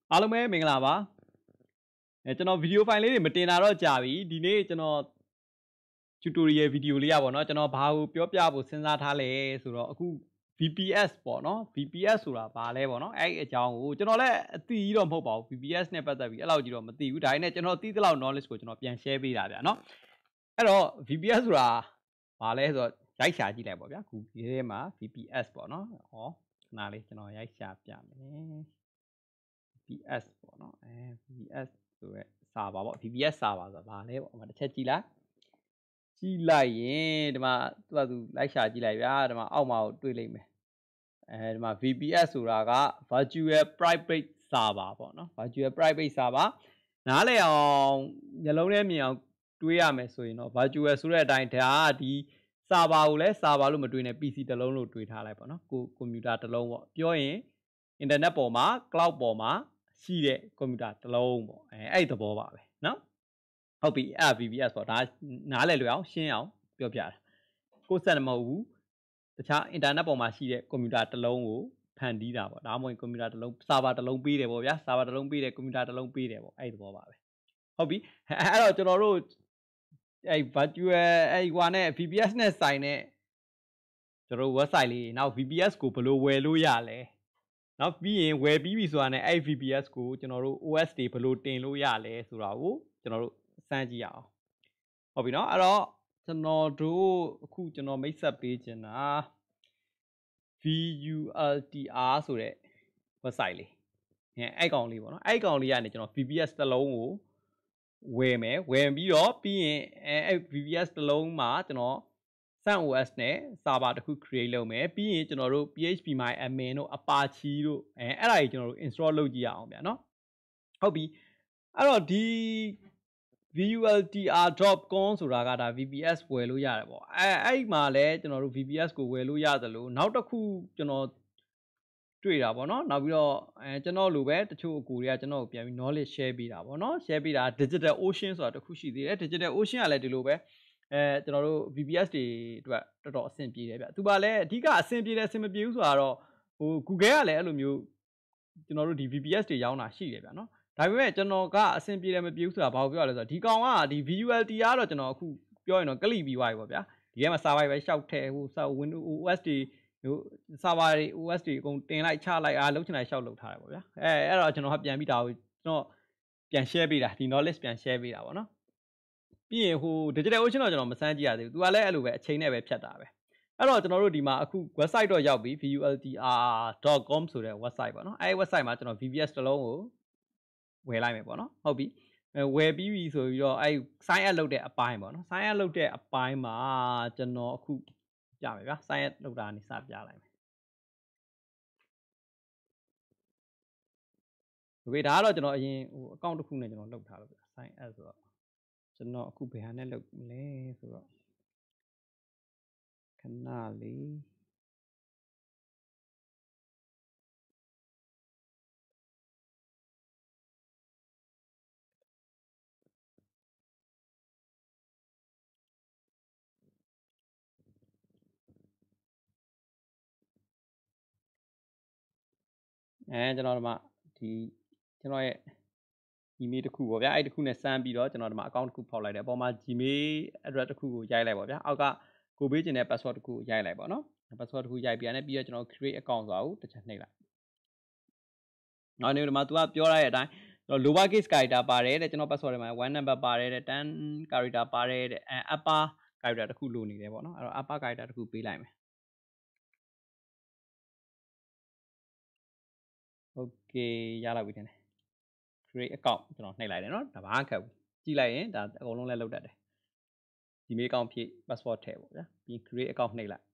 အားလုံးပဲမင်္ဂလာပါကျွန်တော်ဗီဒီယိုဖိုင်လေးတွေမတင်တာတော့ကြာပြီဒီနေ့ကျွန်တော် tutorial ဗီဒီယိုလေးရပါတော့ကျွန်တော်ဘာကိုပြောပြဖို့စဉ်းစားထားလဲဆိုတော့အခု VPS ပေါ့နော် VPS ဆိုတာဘာလဲပေါ့နော်အဲ့အကြောင်းကိုကျွန်တော်လည်းအသိကြီးတော့မဟုတ်ပါဘူး VPS နဲ့ပတ်သက်ပြီးအဲ့လောက်ကြီးတော့မသိဘူးဒါပေမဲ့ကျွန်တော်သိသလောက် knowledge ကိုကျွန်တော်ပြန် share ပေးတာဗျာနော်အဲ့တော့ VPS ဆိုတာဘာလဲဆိုတော့ရိုက်ရှာကြည့်လိုက်ပေါ့ဗျာခုဒီထဲမှာ VPS ပေါ့နော်ဟောခဏလေးကျွန်တော်ရိုက်ရှာပြမယ် VPS ပေါ့နော်VPS ဆိုရဲစာပါပေါ့ VPS စာပါဆိုတာဘာလဲပေါ့ဟိုမှာတစ်ချက်ကြည့်လိုက်ရင်ဒီမှာသူလိုက်ရှာကြည့်လိုက်ဗျာဒီမှာအောက်မှာတွေ့လိမ့်မယ်ဒီမှာ VPS ဆိုတာက Virtual Private Server ပေါ့နော် Virtual Private Server နားလည်အောင်မျက်လုံးထဲမြင်အောင်တွေးရမယ်ဆိုရင်တော့ Virtual ဆိုတဲ့အတိုင်းဒါကဒီ server ကိုလည်း server လို့မတွေးနဲ့ PC တစ်လုံးလို့တွေးထားလိုက်ပေါ့နော်ကွန်ပျူတာတစ်လုံးပေါ့ပြောရင် internet ပေါ်မှာ cloud ပေါ်မှာရှိတဲ့ကွန်ပျူတာတစ်လုံးပေါ့အဲ့ဒီသဘောပါပဲနော်ဟုတ်ပြီအဲ့ VPS ပေါ့ဒါနားလည်လွယ်အောင်ရှင်းအောင်ပြောပြတာကိုယ်စက်မဟုတ်ဘူးတခြား internet ပေါ်မှာရှိတဲ့ကွန်ပျူတာတစ်လုံးကိုဖန်တီးတာပေါ့ဒါမှမဟုတ်ကွန်ပျူတာတစ်လုံး server တစ်လုံးပေးတယ်ပေါ့ဗျာ server တစ်လုံးပေးတယ်ကွန်ပျူတာတစ်လုံးပေးတယ်ပေါ့အဲ့ဒီသဘောပါပဲဟုတ်ပြီအဲ့တော့ကျွန်တော်တို့အဲ့ virtual အဲ့ဟိုနဲ့ VPS နဲ့ဆိုင်တဲ့ကျွန်တော်တို့ website လေးနောက် VPS ကိုဘယ်လိုဝယ်လို့ရလဲနောက်ပြီးရင်ဝယ်ပြီးပြီဆိုတာနဲ့အဲ့ VPS ကိုကျွန်တော်တို့ OS တွေဘယ်လိုတင်လို့ရလဲဆိုတာကိုကျွန်တော်တို့စမ်းကြည့်ရအောင်ဟုတ်ပြီနော်အဲ့တော့ကျွန်တော်တို့အခုကျွန်တော်မိတ်ဆက်ပေးချင်တာ VULTR ဆိုတဲ့ website လေးအဲ့ကောင်လေးပေါ့နော်အဲ့ကောင်လေးကနေကျွန်တော် VPS တစ်လုံးကိုဝယ်မယ်ဝယ်ပြီးတော့ပြီးရင်အဲ့ VPS တစ်လုံးမှာကျွန်တော် SunOS နဲ့ server တစ်ခု create လုပ်မယ်ပြီးရင်ကျွန်တော်တို့ phpMyAdmin တို့ Apache တို့အဲ့ဒါကြီးကျွန်တော်တို့ install လုပ်ကြည့်ရအောင်ဗျာနော်ဟုတ်ပြီအဲ့တော့ဒီ vultr.com ဆိုတာကဒါ VPS ဝယ်လို့ရတယ်ပေါ့အဲ့မှာလည်းကျွန်တော်တို့ VPS ကိုဝယ်လို့ရသလိုနောက်တစ်ခုကျွန်တော်တွေ့တာပေါ့နော်နောက်ပြီးတော့ကျွန်တော်လိုပဲတချို့အကူတွေကကျွန်တော်ကိုပြန်ပြီး knowledge share ပေးတာပေါ့နော် share ပေးတာ Digital Ocean ဆိုတာတစ်ခုရှိသေးတယ် Digital Ocean ကလည်းဒီလိုပဲကျွန်တော်တို့ VPS တွေအတွက်တော်တော်အဆင်ပြေတယ်ဗျသူပါလဲအဓိကအဆင်ပြေတယ်အဆင်မပြေဘူးဆိုတာတော့ဟို Google ကလည်းအဲ့လိုမျိုးကျွန်တော်တို့ဒီ VPS တွေရောင်းတာရှိတယ်ဗျနော်ဒါပေမဲ့ကျွန်တော်ကအဆင်ပြေတယ်မပြေဘူးဆိုတာဘာကိုပြောရလဲဆိုတော့ဒီကောင်ကဒီ VULT ကတော့ကျွန်တော်အခုပြောရင်တော့ကလိပြီးသွားပြီပေါ့ဗျာဒီထဲမှာ server ပဲရှောက်ထည့်ဟို Windows OS တွေဟို server တွေ OS တွေအကုန်တင်လိုက်ချလိုက်အားလုံးချင်တိုင်းရှောက်လုပ်ထားတယ်ပေါ့ဗျာအဲ့တော့ကျွန်တော်ကပြန်ပြီးဒါကိုကျွန်တော်ပြန် share ပေးတာဒီ knowledge ပြန် share ပေးတာပေါ့နော်ပြီးရင်ဟို Digital Ocean တော့ကျွန်တော်မစမ်းကြည့်ရသေးဘူးသူကလည်းအဲ့လိုပဲအချိန်နဲ့ပဲဖြတ်တာပဲအဲ့တော့ကျွန်တော်တို့ဒီမှာအခု website တော့ရောက်ပြီ vultr.com ဆိုတဲ့ website ပေါ့နော်အဲ့ website မှာကျွန်တော် VPS တစ်လုံးကိုဝယ်လိုက်မယ်ပေါ့နော်ဟုတ်ပြီဝယ်ပြီးပြီဆိုပြီးတော့အဲ့ sign up လုပ်တဲ့အပိုင်းပေါ့နော် sign up လုပ်တဲ့အပိုင်းမှာကျွန်တော်အခုပြမယ်ဗျာ sign up လုပ်တာနေစပြလိုက်မယ်โอเคဒါကတော့ကျွန်တော်အရင်ဟို account တစ်ခုနဲ့ကျွန်တော်လုပ်ထားလို့ဗျာ sign up ဆိုတော့ကျွန်တော်အခုဘယ်ဟာနဲ့လုပ်မလဲဆိုတော့ခဏလေးကျွန်တော်ဒီမှာဒီကျွန်တော်ရဲ့ email တစ်ခုပေါ့ဗျာအဲ့တစ်ခုနဲ့စမ်းပြီးတော့ကျွန်တော်ဒီမှာ account တစ်ခုဖောက်လိုက်တယ်အပေါ်မှာ Gmail address တစ်ခုကိုရိုက်လိုက်ပါဗျာအောက်ကကိုပေးချင်တဲ့ password တစ်ခုကိုရိုက်လိုက်ပါနော် password တစ်ခုရိုက်ပြီးတော့ကျွန်တော် create account ဆိုတာကိုတစ်ချက်နှိပ်လိုက်နောက်နေဒီမှာ तू ကပြောရတဲ့အတိုင်းlower case character ပါတယ်တဲ့ကျွန်တော် password ထဲမှာ1 number ပါတယ်တဲ့10 character ပါတယ်တဲ့upper character တစ်ခုလိုနေတယ်ပေါ့နော်အဲ့တော့ upper character တစ်ခုပေးလိုက်မယ် okay ရလာပြီတင်တယ် create account ကျွန်တော်နှိပ်လိုက်တယ်နော်ဒါဘာမှခက်ဘူးကြည့်လိုက်ရင်ဒါအကုန်လုံးလည်းလုပ်တတ်တယ် Gmail account ဖြည့် password ထည့်ပေါ့ဗျာပြီး create account နှိပ်လိုက်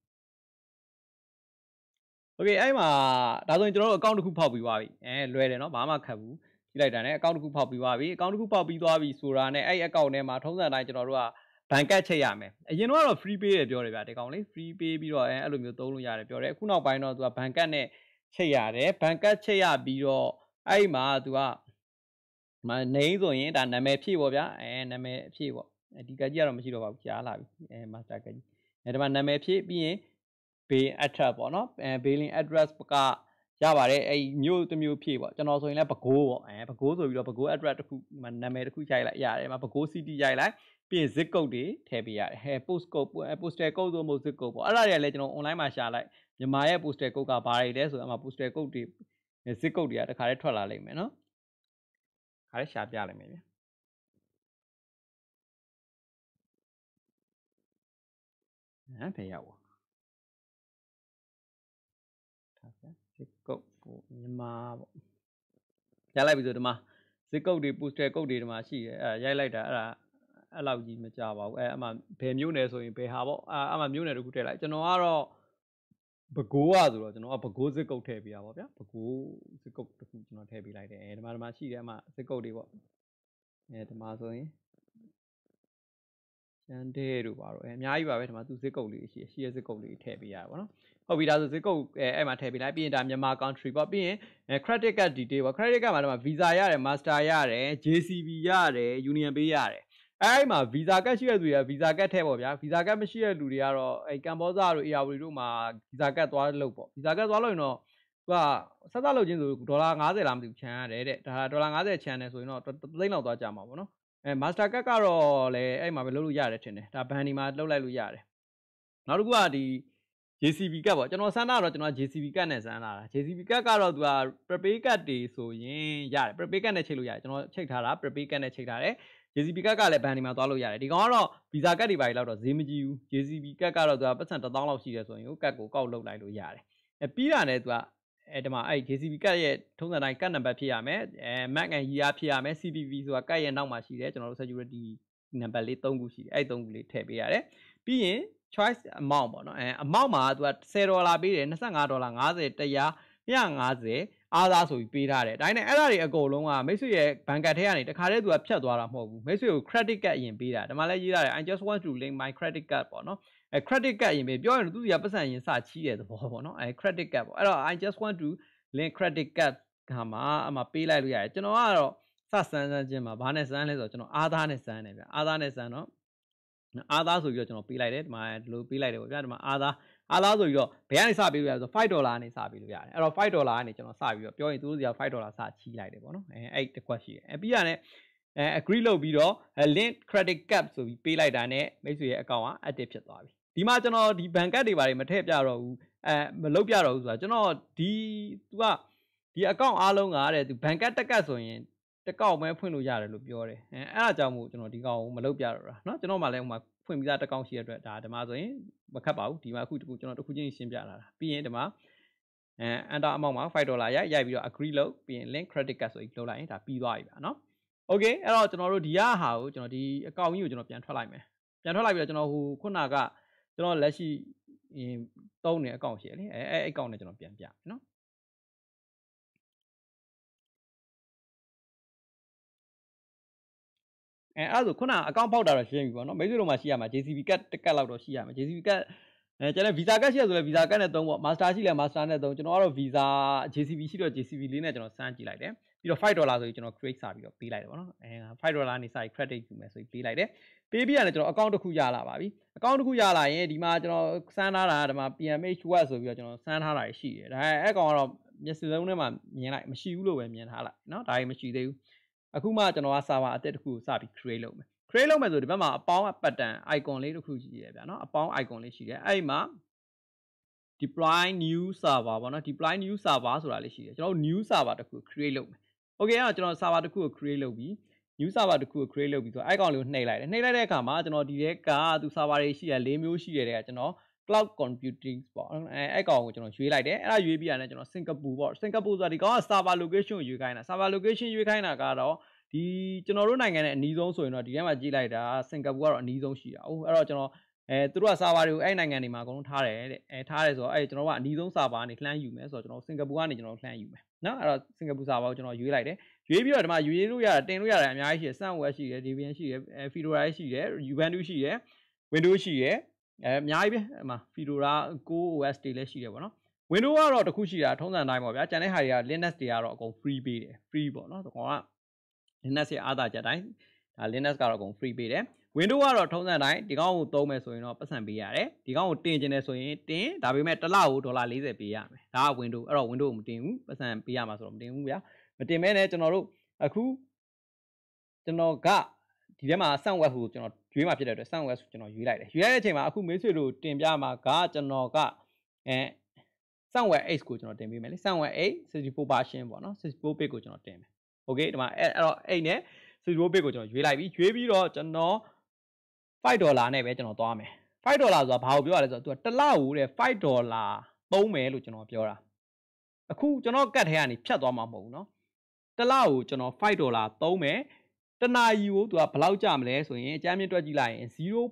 okay အဲ့မှာဒါဆိုရင်ကျွန်တော်တို့ account တစ်ခုဖောက်ပြီးသွားပြီလွယ်တယ်နော်ဘာမှခက်ဘူးကြည့်လိုက်တာနဲ့ account တစ်ခုဖောက်ပြီးသွားပြီ account တစ်ခုဖောက်ပြီးသွားပြီဆိုတာနဲ့အဲ့ account ထဲမှာထုံးစံတိုင်းကျွန်တော်တို့ကဘဏ်ကတ်ချိန်ရမယ်အရင်တော့ free pay တယ်ပြောတယ်ဗျာဒီကောင်လေး free pay ပြီးတော့အဲ့လိုမျိုးသုံးလို့ရတယ်ပြောတယ်အခုနောက်ပိုင်းတော့ तू ကဘဏ်ကတ်နဲ့ချိန်ရတယ်ဘဏ်ကတ်ချိန်ရပြီးတော့အဲ့မှာ तू ကname ဆိုရင်ဒါနာမည်ဖြည့်ပေါ့ဗျာနာမည်ဖြည့်ပေါ့ဒီကတ်ကြီးကတော့မရှိတော့ပါဘူးကြားလာပြီmaster ကတ်ကြီးဒီမှာနာမည်ဖြည့်ပြီးရင် billing address ပေါ့နော်billing address ကရပါတယ်အဲ့မြို့တစ်မျိုးဖြည့်ပေါ့ကျွန်တော်ဆိုရင်လည်းပဲခူးပေါ့ပဲခူးဆိုပြီးတော့ပဲခူး address တစ်ခုနာမည်တစ်ခုရိုက်လိုက်ရတယ်ပဲခူး city ရိုက်လိုက်ပြီးရင် zip code တွေထည့်ပေးရတယ်post code postal code ဆိုမို့ zip code ပေါ့အဲ့ဒါတွေကလည်းကျွန်တော် online မှာရှာလိုက်မြန်မာရဲ့ postal code ကဘာတွေလဲဆိုတော့အမှ postal code တွေ zip code တွေကတခါတည်းထွက်လာလိမ့်မယ်နော်ခါလေးရှာပြလိုက်မယ်ဗျဖေရောက်ပါzip code မြန်မာပေါ့ရလိုက်ပြီဆိုဒီမှာ zip code တွေ postal code တွေဒီမှာရှိတယ်အဲ့ရိုက်လိုက်တာအဲ့လောက်ကြီးမကြပါဘူးအမှဘယ်မျိုးနယ်ဆိုရင်ဘယ်ဟာပေါ့အမှမျိုးနယ်တစ်ခုထည့်လိုက်ကျွန်တော်ကတော့ပဲခူးอ่ะဆိုတော့ကျွန်တော်ကပဲခူး zip code ထည့်ပေးတာပေါ့ဗျာပဲခူး zip code တစ်ခုကျွန်တော်ထည့်ပေးလိုက်တယ်ဒီမှာရှိတယ်အမှ zip code တွေပေါ့ဒီမှာဆိုရင်ကျန်တဲ့တို့ပါတော့အများကြီးပါပဲဒီမှာသူ zip code လေးရှိရဲ့ zip code လေးထည့်ပေးရပါဘောနော်ဟုတ်ပြီဒါဆို zip code အဲ့မှာထည့်ပေးလိုက်ပြီးရင်ဒါမြန်မာ country ပေါ့ပြီးရင်credit card detail ပေါ့ credit card မှာတော့ visa ရတယ် master ရတယ် JCB ရတယ် union pay ရတယ်အဲ့မှာ visa card ရှိတဲ့သူတွေက visa card ထည့်ပေါ့ဗျာ visa card မရှိတဲ့လူတွေကတော့အဲ့ကမ္ဘောဇတို့ AR တို့မှာ visa card သွားလုပ်ပေါ့ visa card သွားလုပ်ရင်တော့သူကဆက်သက်လုပ်ချင်းဆိုဒေါ်လာ90လားမသိဘူးချမ်းရတယ်တဲ့ဒါဒေါ်လာ90ချမ်းတယ်ဆိုရင်တော့3သိန်းလောက်သွားကြမှာပေါ့နော်master card ကတော့လည်းအဲ့မှာပဲလုပ်လို့ရတယ်ထင်တယ်ဒါဘန်ဒီမှာလုပ်လိုက်လို့ရတယ်နောက်တစ်ခုကဒီ JCB ကတ်ပေါ့ကျွန်တော်စမ်းတာတော့ကျွန်တော် JCB ကတ်နဲ့စမ်းလာတာ JCB ကတ်ကတော့သူက prepaid ကတ်တွေဆိုရင်ရတယ် prepaid ကတ်နဲ့ချိန်လို့ရတယ်ကျွန်တော်ချိန်ထားတာ prepaid ကတ်နဲ့ချိန်ထားတယ် JCB ကတ်ကလည်းဘန်ဒီမှာသွားလို့ရတယ်ဒီကောင်ကတော့ visa ကတ်တွေပါလောက်တော့ဈေးမကြီးဘူး JCB ကတ်ကတော့သူကပတ်စံ1000လောက်ရှိတယ်ဆိုရင်ကတ်ကိုကောက်လုပ်လိုက်လို့ရတယ်ပြီးတာနဲ့သူကဒီမှာအဲ့ JCB ကတ်ရဲ့ထုံးစံတိုင်းကတ်နံပါတ်ဖြစ်ရမယ်MAC and year ဖြစ်ရမယ် CVV ဆိုတာကတ်ရဲ့နောက်မှာရှိတယ်ကျွန်တော်တို့ security နံပါတ်လေး3ခုရှိတယ်အဲ့3ခုလေးထည့်ပေးရတယ်ပြီးရင် choice amount ပေါ့နော်amount မှာသူက$10ပေးတယ်$25 50 100 150အားသားဆိုပြီးပေးထားတယ်ဒါနဲ့အဲ့ဒါတွေအကုန်လုံးကမိတ်ဆွေရဲ့ဘဏ်ကတ်ထဲကနေတခါတည်းသူကဖြတ်သွားတာမဟုတ်ဘူးမိတ်ဆွေကို credit card အရင်ပေးတာဒီမှာလည်းရေးထားတယ် I just want to link my credit card ပေါ့နော်credit card အရင်ပေးပြောရင်သူစီကပတ်စံအရင်စချီးတဲ့သဘောပေါ့နော်credit card ပေါ့အဲ့တော့ I just want to link credit card ကမှာအမှပေးလိုက်လို့ရတယ်ကျွန်တော်ကတော့စစမ်းချင်းမှာဘာနဲ့စမ်းလဲဆိုတော့ကျွန်တော်အားသားနဲ့စမ်းတယ်ဗျအားသားနဲ့စမ်းတော့အားသားဆိုပြီးတော့ကျွန်တော်ပေးလိုက်တယ်ဒီမှာဒီလိုပေးလိုက်တယ်ပေါ့ဗျာဒီမှာအားသားဆိုပြီးတော့ဘယ်ကနေစပေးလို့ရလဲဆို$5ကနေစပေးလို့ရတယ်အဲ့တော့$5ကနေကျွန်တော်စပြီးတော့ပြောရင်သူတို့စီက$5စချီးလိုက်တယ်ပေါ့နော်အဲ့တစ်ခွက်ရှိတယ်ပြီးရတဲ့agree လုပ်ပြီးတော့ link credit card ဆိုပြီးပေးလိုက်တာနဲ့မိတ်ဆွေရဲ့ account က active ဖြစ်သွားပြီဒီမှာကျွန်တော်ဒီဘဏ်ကတ်တွေဘာတွေမထည့်ပြတော့ဘူးမလုပ်ပြတော့ဘူးဆိုတာကျွန်တော်သူကဒီ account အားလုံးကတဲ့သူဘဏ်ကတ်တက်ကတ်ဆိုရင်တစ်ကောက်ပဲဖွင့်လို့ရတယ်လို့ပြောတယ်အဲ့ဒါကြောင့်မို့ကျွန်တော်ဒီကောင်ကိုမလုပ်ပြတော့တာเนาะကျွန်တော်မှလည်းဟိုမှာဖွင့်ပြီးသားတစ်ကောင်ရှိရတဲ့အတွက်ဒါဒီမှာဆိုရင်မခတ်ပါဘူးဒီမှာအခုတခုကျွန်တော်တစ်ခုချင်းရှင်းပြလာတာပြီးရင်ဒီမှာenter amount မှာ$5ရိုက်ပြီးတော့ agree လုပ်ပြီးရင် link credit card ဆိုပြီးလုပ်လိုက်ရင်ဒါပြီးသွားပြီဗျာเนาะ okay အဲ့တော့ကျွန်တော်တို့ဒီဟာကိုကျွန်တော်ဒီ account ကြီးကိုကျွန်တော်ပြန်ထွက်လိုက်မယ်ပြန်ထွက်လိုက်ပြီးတော့ကျွန်တော်ဟိုခုနကကျွန်တော်လက်ရှိသုံးနေ account ရှိရလေအဲ့ account နဲ့ကျွန်တော်ပြန်ပြမယ်เนาะအဲ့ဒါဆိုခုန account ပေါက်တာတော့ရှင်းပြီပေါ့နော်မိတ်ဆွေတို့မှာရှိရမှာ JCB ကတ်တစ်ကတ်လောက်တော့ရှိရမှာ JCB ကတ်ကျန်တဲ့ visa ကတ်ရှိရဆိုလဲ visa ကတ်နဲ့3ပေါ့ master ရှိလဲ master နဲ့3ကျွန်တော်ကတော့ visa JCB ရှိတော့ JCB လေးနဲ့ကျွန်တော်စမ်းကြည့်လိုက်တယ်ပြီးတော့$5ဆိုပြီးကျွန်တော် create စာပြီးတော့ပေးလိုက်တယ်ပေါ့နော်$5နေစာပြီး credit ယူမယ်ဆိုပြီးပေးလိုက်တယ်ပေးပြီးရတယ်ကျွန်တော် account တစ်ခုရလာပါပြီ account တစ်ခုရလာရင်ဒီမှာကျွန်တော်စမ်းထားတာဒီမှာ PMH web ဆိုပြီးတော့ကျွန်တော်စမ်းထားတာရှိတယ်ဒါအဲ့ကောင်ကတော့မျက်စိလုံးထဲမှာမြင်လိုက်မရှိဘူးလို့ပဲမြင်ထားလိုက်เนาะဒါကြီးမရှိသေးဘူးအခုမှကျွန်တော်က server အသစ်တစ်ခုကိုစပြီး create လုပ်မယ် create လုပ်မယ်ဆိုဒီဘက်မှာအပေါင်း pattern icon လေးတစ်ခုရှိတယ်ဗျာเนาะအပေါင်း icon လေးရှိတယ်အဲ့ဒီမှာ deploy new server ပေါ့နော် deploy new server ဆိုတာလေးရှိတယ်ကျွန်တော်တို့ new server တစ်ခု create လုပ်မယ် okay အဲ့တော့ကျွန်တော် server တစ်ခုကို create လုပ်ပြီး new server တစ်ခုကို create လုပ်ပြီးဆိုတော့ icon လေးကိုနှိပ်လိုက်တယ်နှိပ်လိုက်တဲ့အခါမှာကျွန်တော်ဒီထဲကသူ server တွေရှိရ၄မျိုးရှိရတဲ့ကကျွန်တော် cloud computing ပေါ့အဲ့ကောင်ကိုကျွန်တော်ရွေးလိုက်တယ်အဲ့ဒါရွေးပြီးရတယ်ကျွန်တော် Singapore ပေါ့ Singapore ဆိုတာဒီကောင်က server location ကိုရွေးခိုင်းတာ server location ရွေးခိုင်းတာကတော့ဒီကျွန်တော်တို့နိုင်ငံနဲ့အနီးဆုံးဆိုရင်တော့ဒီထဲမှာကြည့်လိုက်တာစင်ကာပူကတော့အနီးဆုံးရှိတာ။အဲ့တော့ကျွန်တော်သူတို့က server တွေကိုအဲ့နိုင်ငံတွေမှာအကုန်လုံးထားတယ်တဲ့ထားတယ်ဆိုတော့ကျွန်တော်ကအနီးဆုံး server ကနေလှမ်းယူမယ်ဆိုတော့ကျွန်တော်စင်ကာပူကနေကျွန်တော်လှမ်းယူမယ်နော်အဲ့တော့စင်ကာပူ server ကိုကျွန်တော်ရွေးလိုက်တယ်ရွေးပြီးတော့ဒီမှာရွေးလို့ရတာတင်လို့ရတယ်အများကြီးရှိတယ် Sunweb ရှိတယ် Debian ရှိတယ် Fedora ရှိတယ် Ubuntu ရှိတယ် Windows ရှိတယ်အများကြီးပဲအဲ့မှာ Fedora CoreOS တွေလည်းရှိတယ်ပေါ့နော် Windows ကတော့တခုရှိတာထုံးစံတိုင်းပေါ့ဗျာကျန်တဲ့ဟာတွေက Linux တွေကတော့အကုန် free ပေးတယ် free ပေါ့နော်ဒီကောင်ကLinux ရဲ့အားသာချက်တိုင်းဒါ Linux ကတော့အကုန် free ပေးတယ် window ကတော့ထုံးစံတိုင်းဒီကောင်ကိုသုံးမယ်ဆိုရင်တော့ပတ်စံပေးရတယ်ဒီကောင်ကိုတင်ကျင်တယ်ဆိုရင်တင်ဒါပေမဲ့တစ်လကို$40ပေးရမယ်ဒါက window အဲ့တော့ window ကိုမတင်ဘူးပတ်စံပေးရမှာဆိုတော့မတင်ဘူးဗျာမတင်မဲနဲ့ကျွန်တော်တို့အခုကျွန်တော်ကဒီထဲမှာ sunweb ကိုကျွန်တော်ရွေးမှာဖြစ်တဲ့အတွက် sunweb ကိုကျွန်တော်ရွေးလိုက်တယ်ရွေးလိုက်တဲ့အချိန်မှာအခုမိတ်ဆွေတို့တင်ပြမှာကကျွန်တော်ကsunweb 8ကိုကျွန်တော်တင်ပေးမယ်လေ sunweb 8 64 version ပေါ့နော်64 bit ကိုကျွန်တော်တင်မယ် okay ဒီမှာအဲ့တော့8နဲ့64 bit ကိုကျွန်တော်ရွေးလိုက်ပြီရွေးပြီးတော့ကျွန်တော်$5နဲ့ပဲကျွန်တော်သွားမယ်$5ဆိုတာဘာကိုပြောရလဲဆိုတော့သူကတစ်လကိုတဲ့$5သုံးမယ်လို့ကျွန်တော်ပြောတာအခုကျွန်တော်ကတ်ထဲကနေဖြတ်သွားမှာမဟုတ်ဘူးเนาะတစ်လကိုကျွန်တော်$5သုံးမယ်တနာရီကိုသူကဘယ်လောက်ကျမလဲဆိုရင်အကြမ်းမြင့်တွက်ကြည့်လိုက်ရင်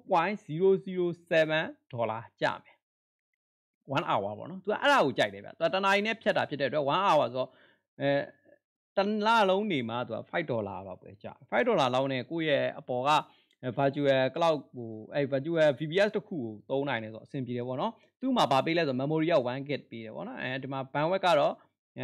$0.007ကျမယ်1 hour ပေါ့နော်သူကအဲ့ဒါကိုကြိုက်တယ်ဗျသူကတနာရီနဲ့ဖြတ်တာဖြစ်တဲ့အတွက်1 hour ဆိုတော့တလလုံးနေမှာသူက$5လောက်ပဲကြာ$5လောက်နဲ့ကိုယ့်ရဲ့အပေါ်က virtual cloud ကိုvirtual VPS တစ်ခုကိုသုံးနိုင်တယ်ဆိုတော့အဆင်ပြေတယ်ပေါ့နော်သူ့မှာဗာပေးလဲဆို memory က 1GB ပေးတယ်ပေါ့နော်ဒီမှာ bandwidth ကတော့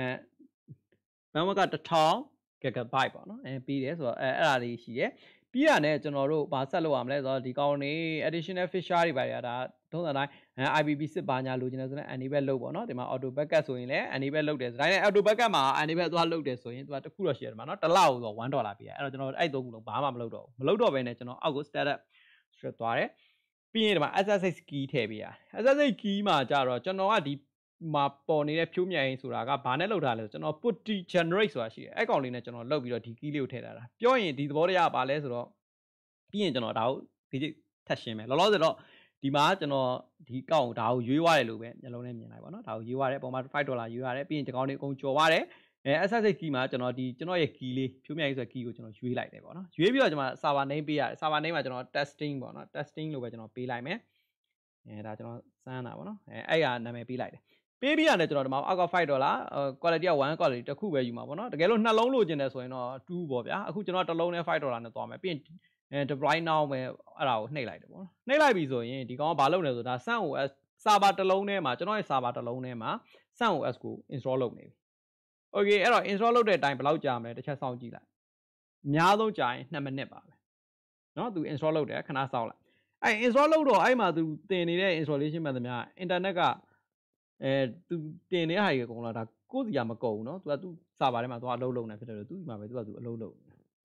bandwidth က1000 GB ပေါ့နော်ပေးတယ်ဆိုတော့အဲ့ဒါလေးရှိတယ်ပြီးတာနဲ့ကျွန်တော်တို့ဗာဆက်လုပ်ရမလဲဆိုတော့ဒီကောင်နေ additional feature တွေပါတယ်ဒါထုံးစံတိုင်းIPv6 ဘာညာလိုချင်တယ်ဆိုရင် enable လုပ်ပေါ့နော်ဒီမှာ auto backup ဆိုရင်လည်း enable လုပ်တယ်ဒါနဲ့ auto backup မှာ enable သွားလုပ်တယ်ဆိုရင်သူကတစ်ခုတော့ရှိရတယ်မှာနော်တစ်လကိုဆို$1ပေးရအဲ့တော့ကျွန်တော်အဲ့သုံးခုလုံးဘာမှမလုပ်တော့ဘူးမလုပ်တော့ဘဲနဲ့ကျွန်တော်အောက်ကို startup ဆွဲသွားတယ်ပြီးရင်ဒီမှာ SSH key ထည့်ပေးရတယ် SSH key မှာကြတော့ကျွန်တော်ကဒီမှာပေါ်နေတဲ့ဖြိုးမြိုင်ဆိုတာကဘာနဲ့လောက်ထားလဲဆိုကျွန်တော် putty generate ဆိုတာရှိတယ်အဲ့ကောင်လေးနဲ့ကျွန်တော်လောက်ပြီးတော့ဒီ key လေးကိုထည့်ထားတာပြောရင်ဒီသဘောတရားကဘာလဲဆိုတော့ပြီးရင်ကျွန်တော်ဒါကိုဒီထပ်ရှင်းမယ်လောလောဆယ်တော့ဒီမှာကျွန်တော်ဒီကောက်ဒါကိုရွေးသွားတယ်လို့ပဲမျိုးလုံးနဲ့မြင်လိုက်ပါတော့ဒါကိုရွေးသွားတယ်ပုံမှန်$5ရွေးရတယ်ပြီးရင်ဒီကောင်လေးအကုန်ကျော်သွားတယ်SSH key မှာကျွန်တော်ရဲ့ key လေးဖြိုးမြိုင်ဆိုတဲ့ key ကိုကျွန်တော်ရွေးလိုက်တယ်ပေါ့နော်ရွေးပြီးတော့ကျွန်တော် server name ပေးရတယ် server name မှာကျွန်တော် testing ပေါ့နော် testing လို့ပဲကျွန်တော်ပေးလိုက်မယ်ဒါကျွန်တော်စမ်းတာပေါ့နော်အဲ့ဟာနာမည်ပေးလိုက်တယ်ပေးပြီးရတယ်ကျွန်တော်ဒီမှာအောက်က$5 quality က1 quality တစ်ခုပဲယူမှာပေါ့နော်တကယ်လို့နှလုံးလိုချင်တယ်ဆိုရင်တော့2ပေါ့ဗျာအခုကျွန်တော်တစ်လုံးနဲ့$5နဲ့သွားမယ်ပြီးရင်deploy now ပဲအဲ့ဒါကိုနှိပ်လိုက်တယ်ပေါ့နော်နှိပ်လိုက်ပြီဆိုရင်ဒီကောင်ကဘာလုပ်လဲဆိုဒါ SunOS server တစ်လုံးထဲမှာကျွန်တော်ရဲ့ server တစ်လုံးထဲမှာ SunOS ကို install လုပ်နေပြီ okay အဲ့တော့ install လုပ်တဲ့အတိုင်းဘယ်လောက်ကြာမလဲတစ်ချက်စောင့်ကြည့်လိုက်အများဆုံးကြာရင်2မိနစ်ပါပဲเนาะသူ install လုပ်တယ်ခဏစောင့်လိုက်အဲ့ install လုပ်တော့အဲ့မှာသူတင်နေတဲ့ installation မှန်သမျှ internet ကသူတင်နေတဲ့ဟာတွေအကုန်လုံးဒါကိုယ့်စီကမကုန်ဘူးเนาะသူကသူ့ server ထဲမှာသွားအလုပ်လုပ်နေဖြစ်တယ်လို့သူ့ဒီမှာပဲသူကအလုပ်လုပ်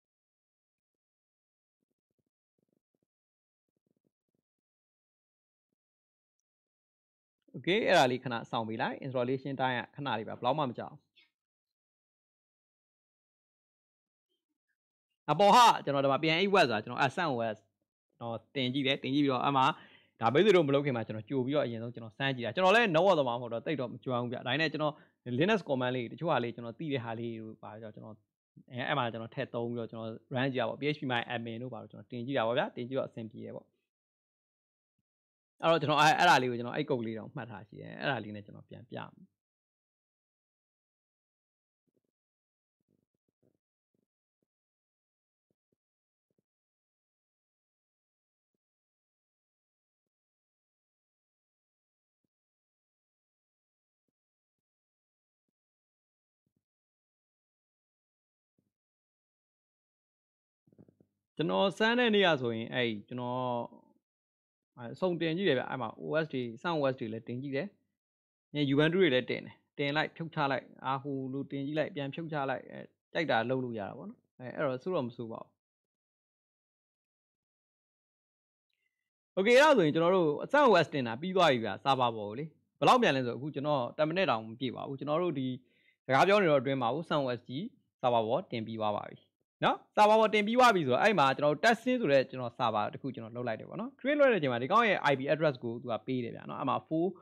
โอเคအဲ့ဒါလေးခဏစောင့်ပေးလိုက် installation time ကခဏလေးပဲဘယ်လောက်မှမကြာဘူးအပေါ်ဟာကျွန်တော်ဒီမှာ PNA web ဆိုတာကျွန်တော် SunOS တော့တင်ကြည့်တယ်တင်ကြည့်ပြီးတော့အမှဒါဘိသို့မလုပ်ခင်မှာကျွန်တော်ကြိုပြီးတော့အရင်ဆုံးကျွန်တော်စမ်းကြည့်တာကျွန်တော်လည်း no တော့မှာမဟုတ်တော့တိတ်တော့မကြွအောင်ဗျဒါနဲ့ကျွန်တော် Linux command လေးတချို့ဟာလေးကျွန်တော်သိတဲ့ဟာလေးတို့ပါကျွန်တော်အဲ့မှာကျွန်တော်ထည့်သုံးပြီးတော့ကျွန်တော် run ကြည့်တာပေါ့ PHP my admin တို့ပါတော့ကျွန်တော်တင်ကြည့်တာပေါ့ဗျာတင်ကြည့်တော့အဆင်ပြေတယ်ပေါ့အဲ့တော့ကျွန်တော်အဲ့ဒါလေးကိုကျွန်တော်အဲ့ကုတ်လေးတောင်မှတ်ထားရှိတယ်အဲ့ဒါလေးနဲ့ကျွန်တော်ပြန်ပြမယ်ကျွန်တော်စမ်းတဲ့နေ့ကဆိုရင်အဲ့ကျွန်တော်အစုံတင်ကြည့်တယ်ဗျအဲ့မှာ OS တွေ SunOS တွေလည်းတင်ကြည့်တယ်Ubuntu တွေလည်းတင်လိုက်ဖြုတ်ချလိုက်ဟိုလိုတင်ကြည့်လိုက်ပြန်ဖြုတ်ချလိုက်ကြိုက်တာလုပ်လို့ရတာပေါ့နော်အဲ့တော့စိုးတော့မစိုးပါဘူး Okay အဲ့ဒါဆိုရင်ကျွန်တော်တို့ SunOS တင်တာပြီးသွားပြီဗျာ server ပေါ်ကိုလေဘယ်လောက်ပြန်လဲဆိုအခုကျွန်တော်10မိနစ်တောင်မပြည့်ပါဘူးကျွန်တော်တို့ဒီစကားပြောနေတော့အတွင်းမှာ SunOS ကြီး server ပေါ်တင်ပြီးသွားပါပြီနော် server ပေါ်တင်ပြီးသွားပြီဆိုတော့အဲ့မှာကျွန်တော်တို့ testing ဆိုတဲ့ကျွန်တော် server တခုကျွန်တော်လုပ်လိုက်တယ်ပေါ့နော် create လုပ်တဲ့အချိန်မှာဒီကောင်ရဲ့ IP address ကိုသူကပေးတယ်ဗျာနော်အဲ့မှာ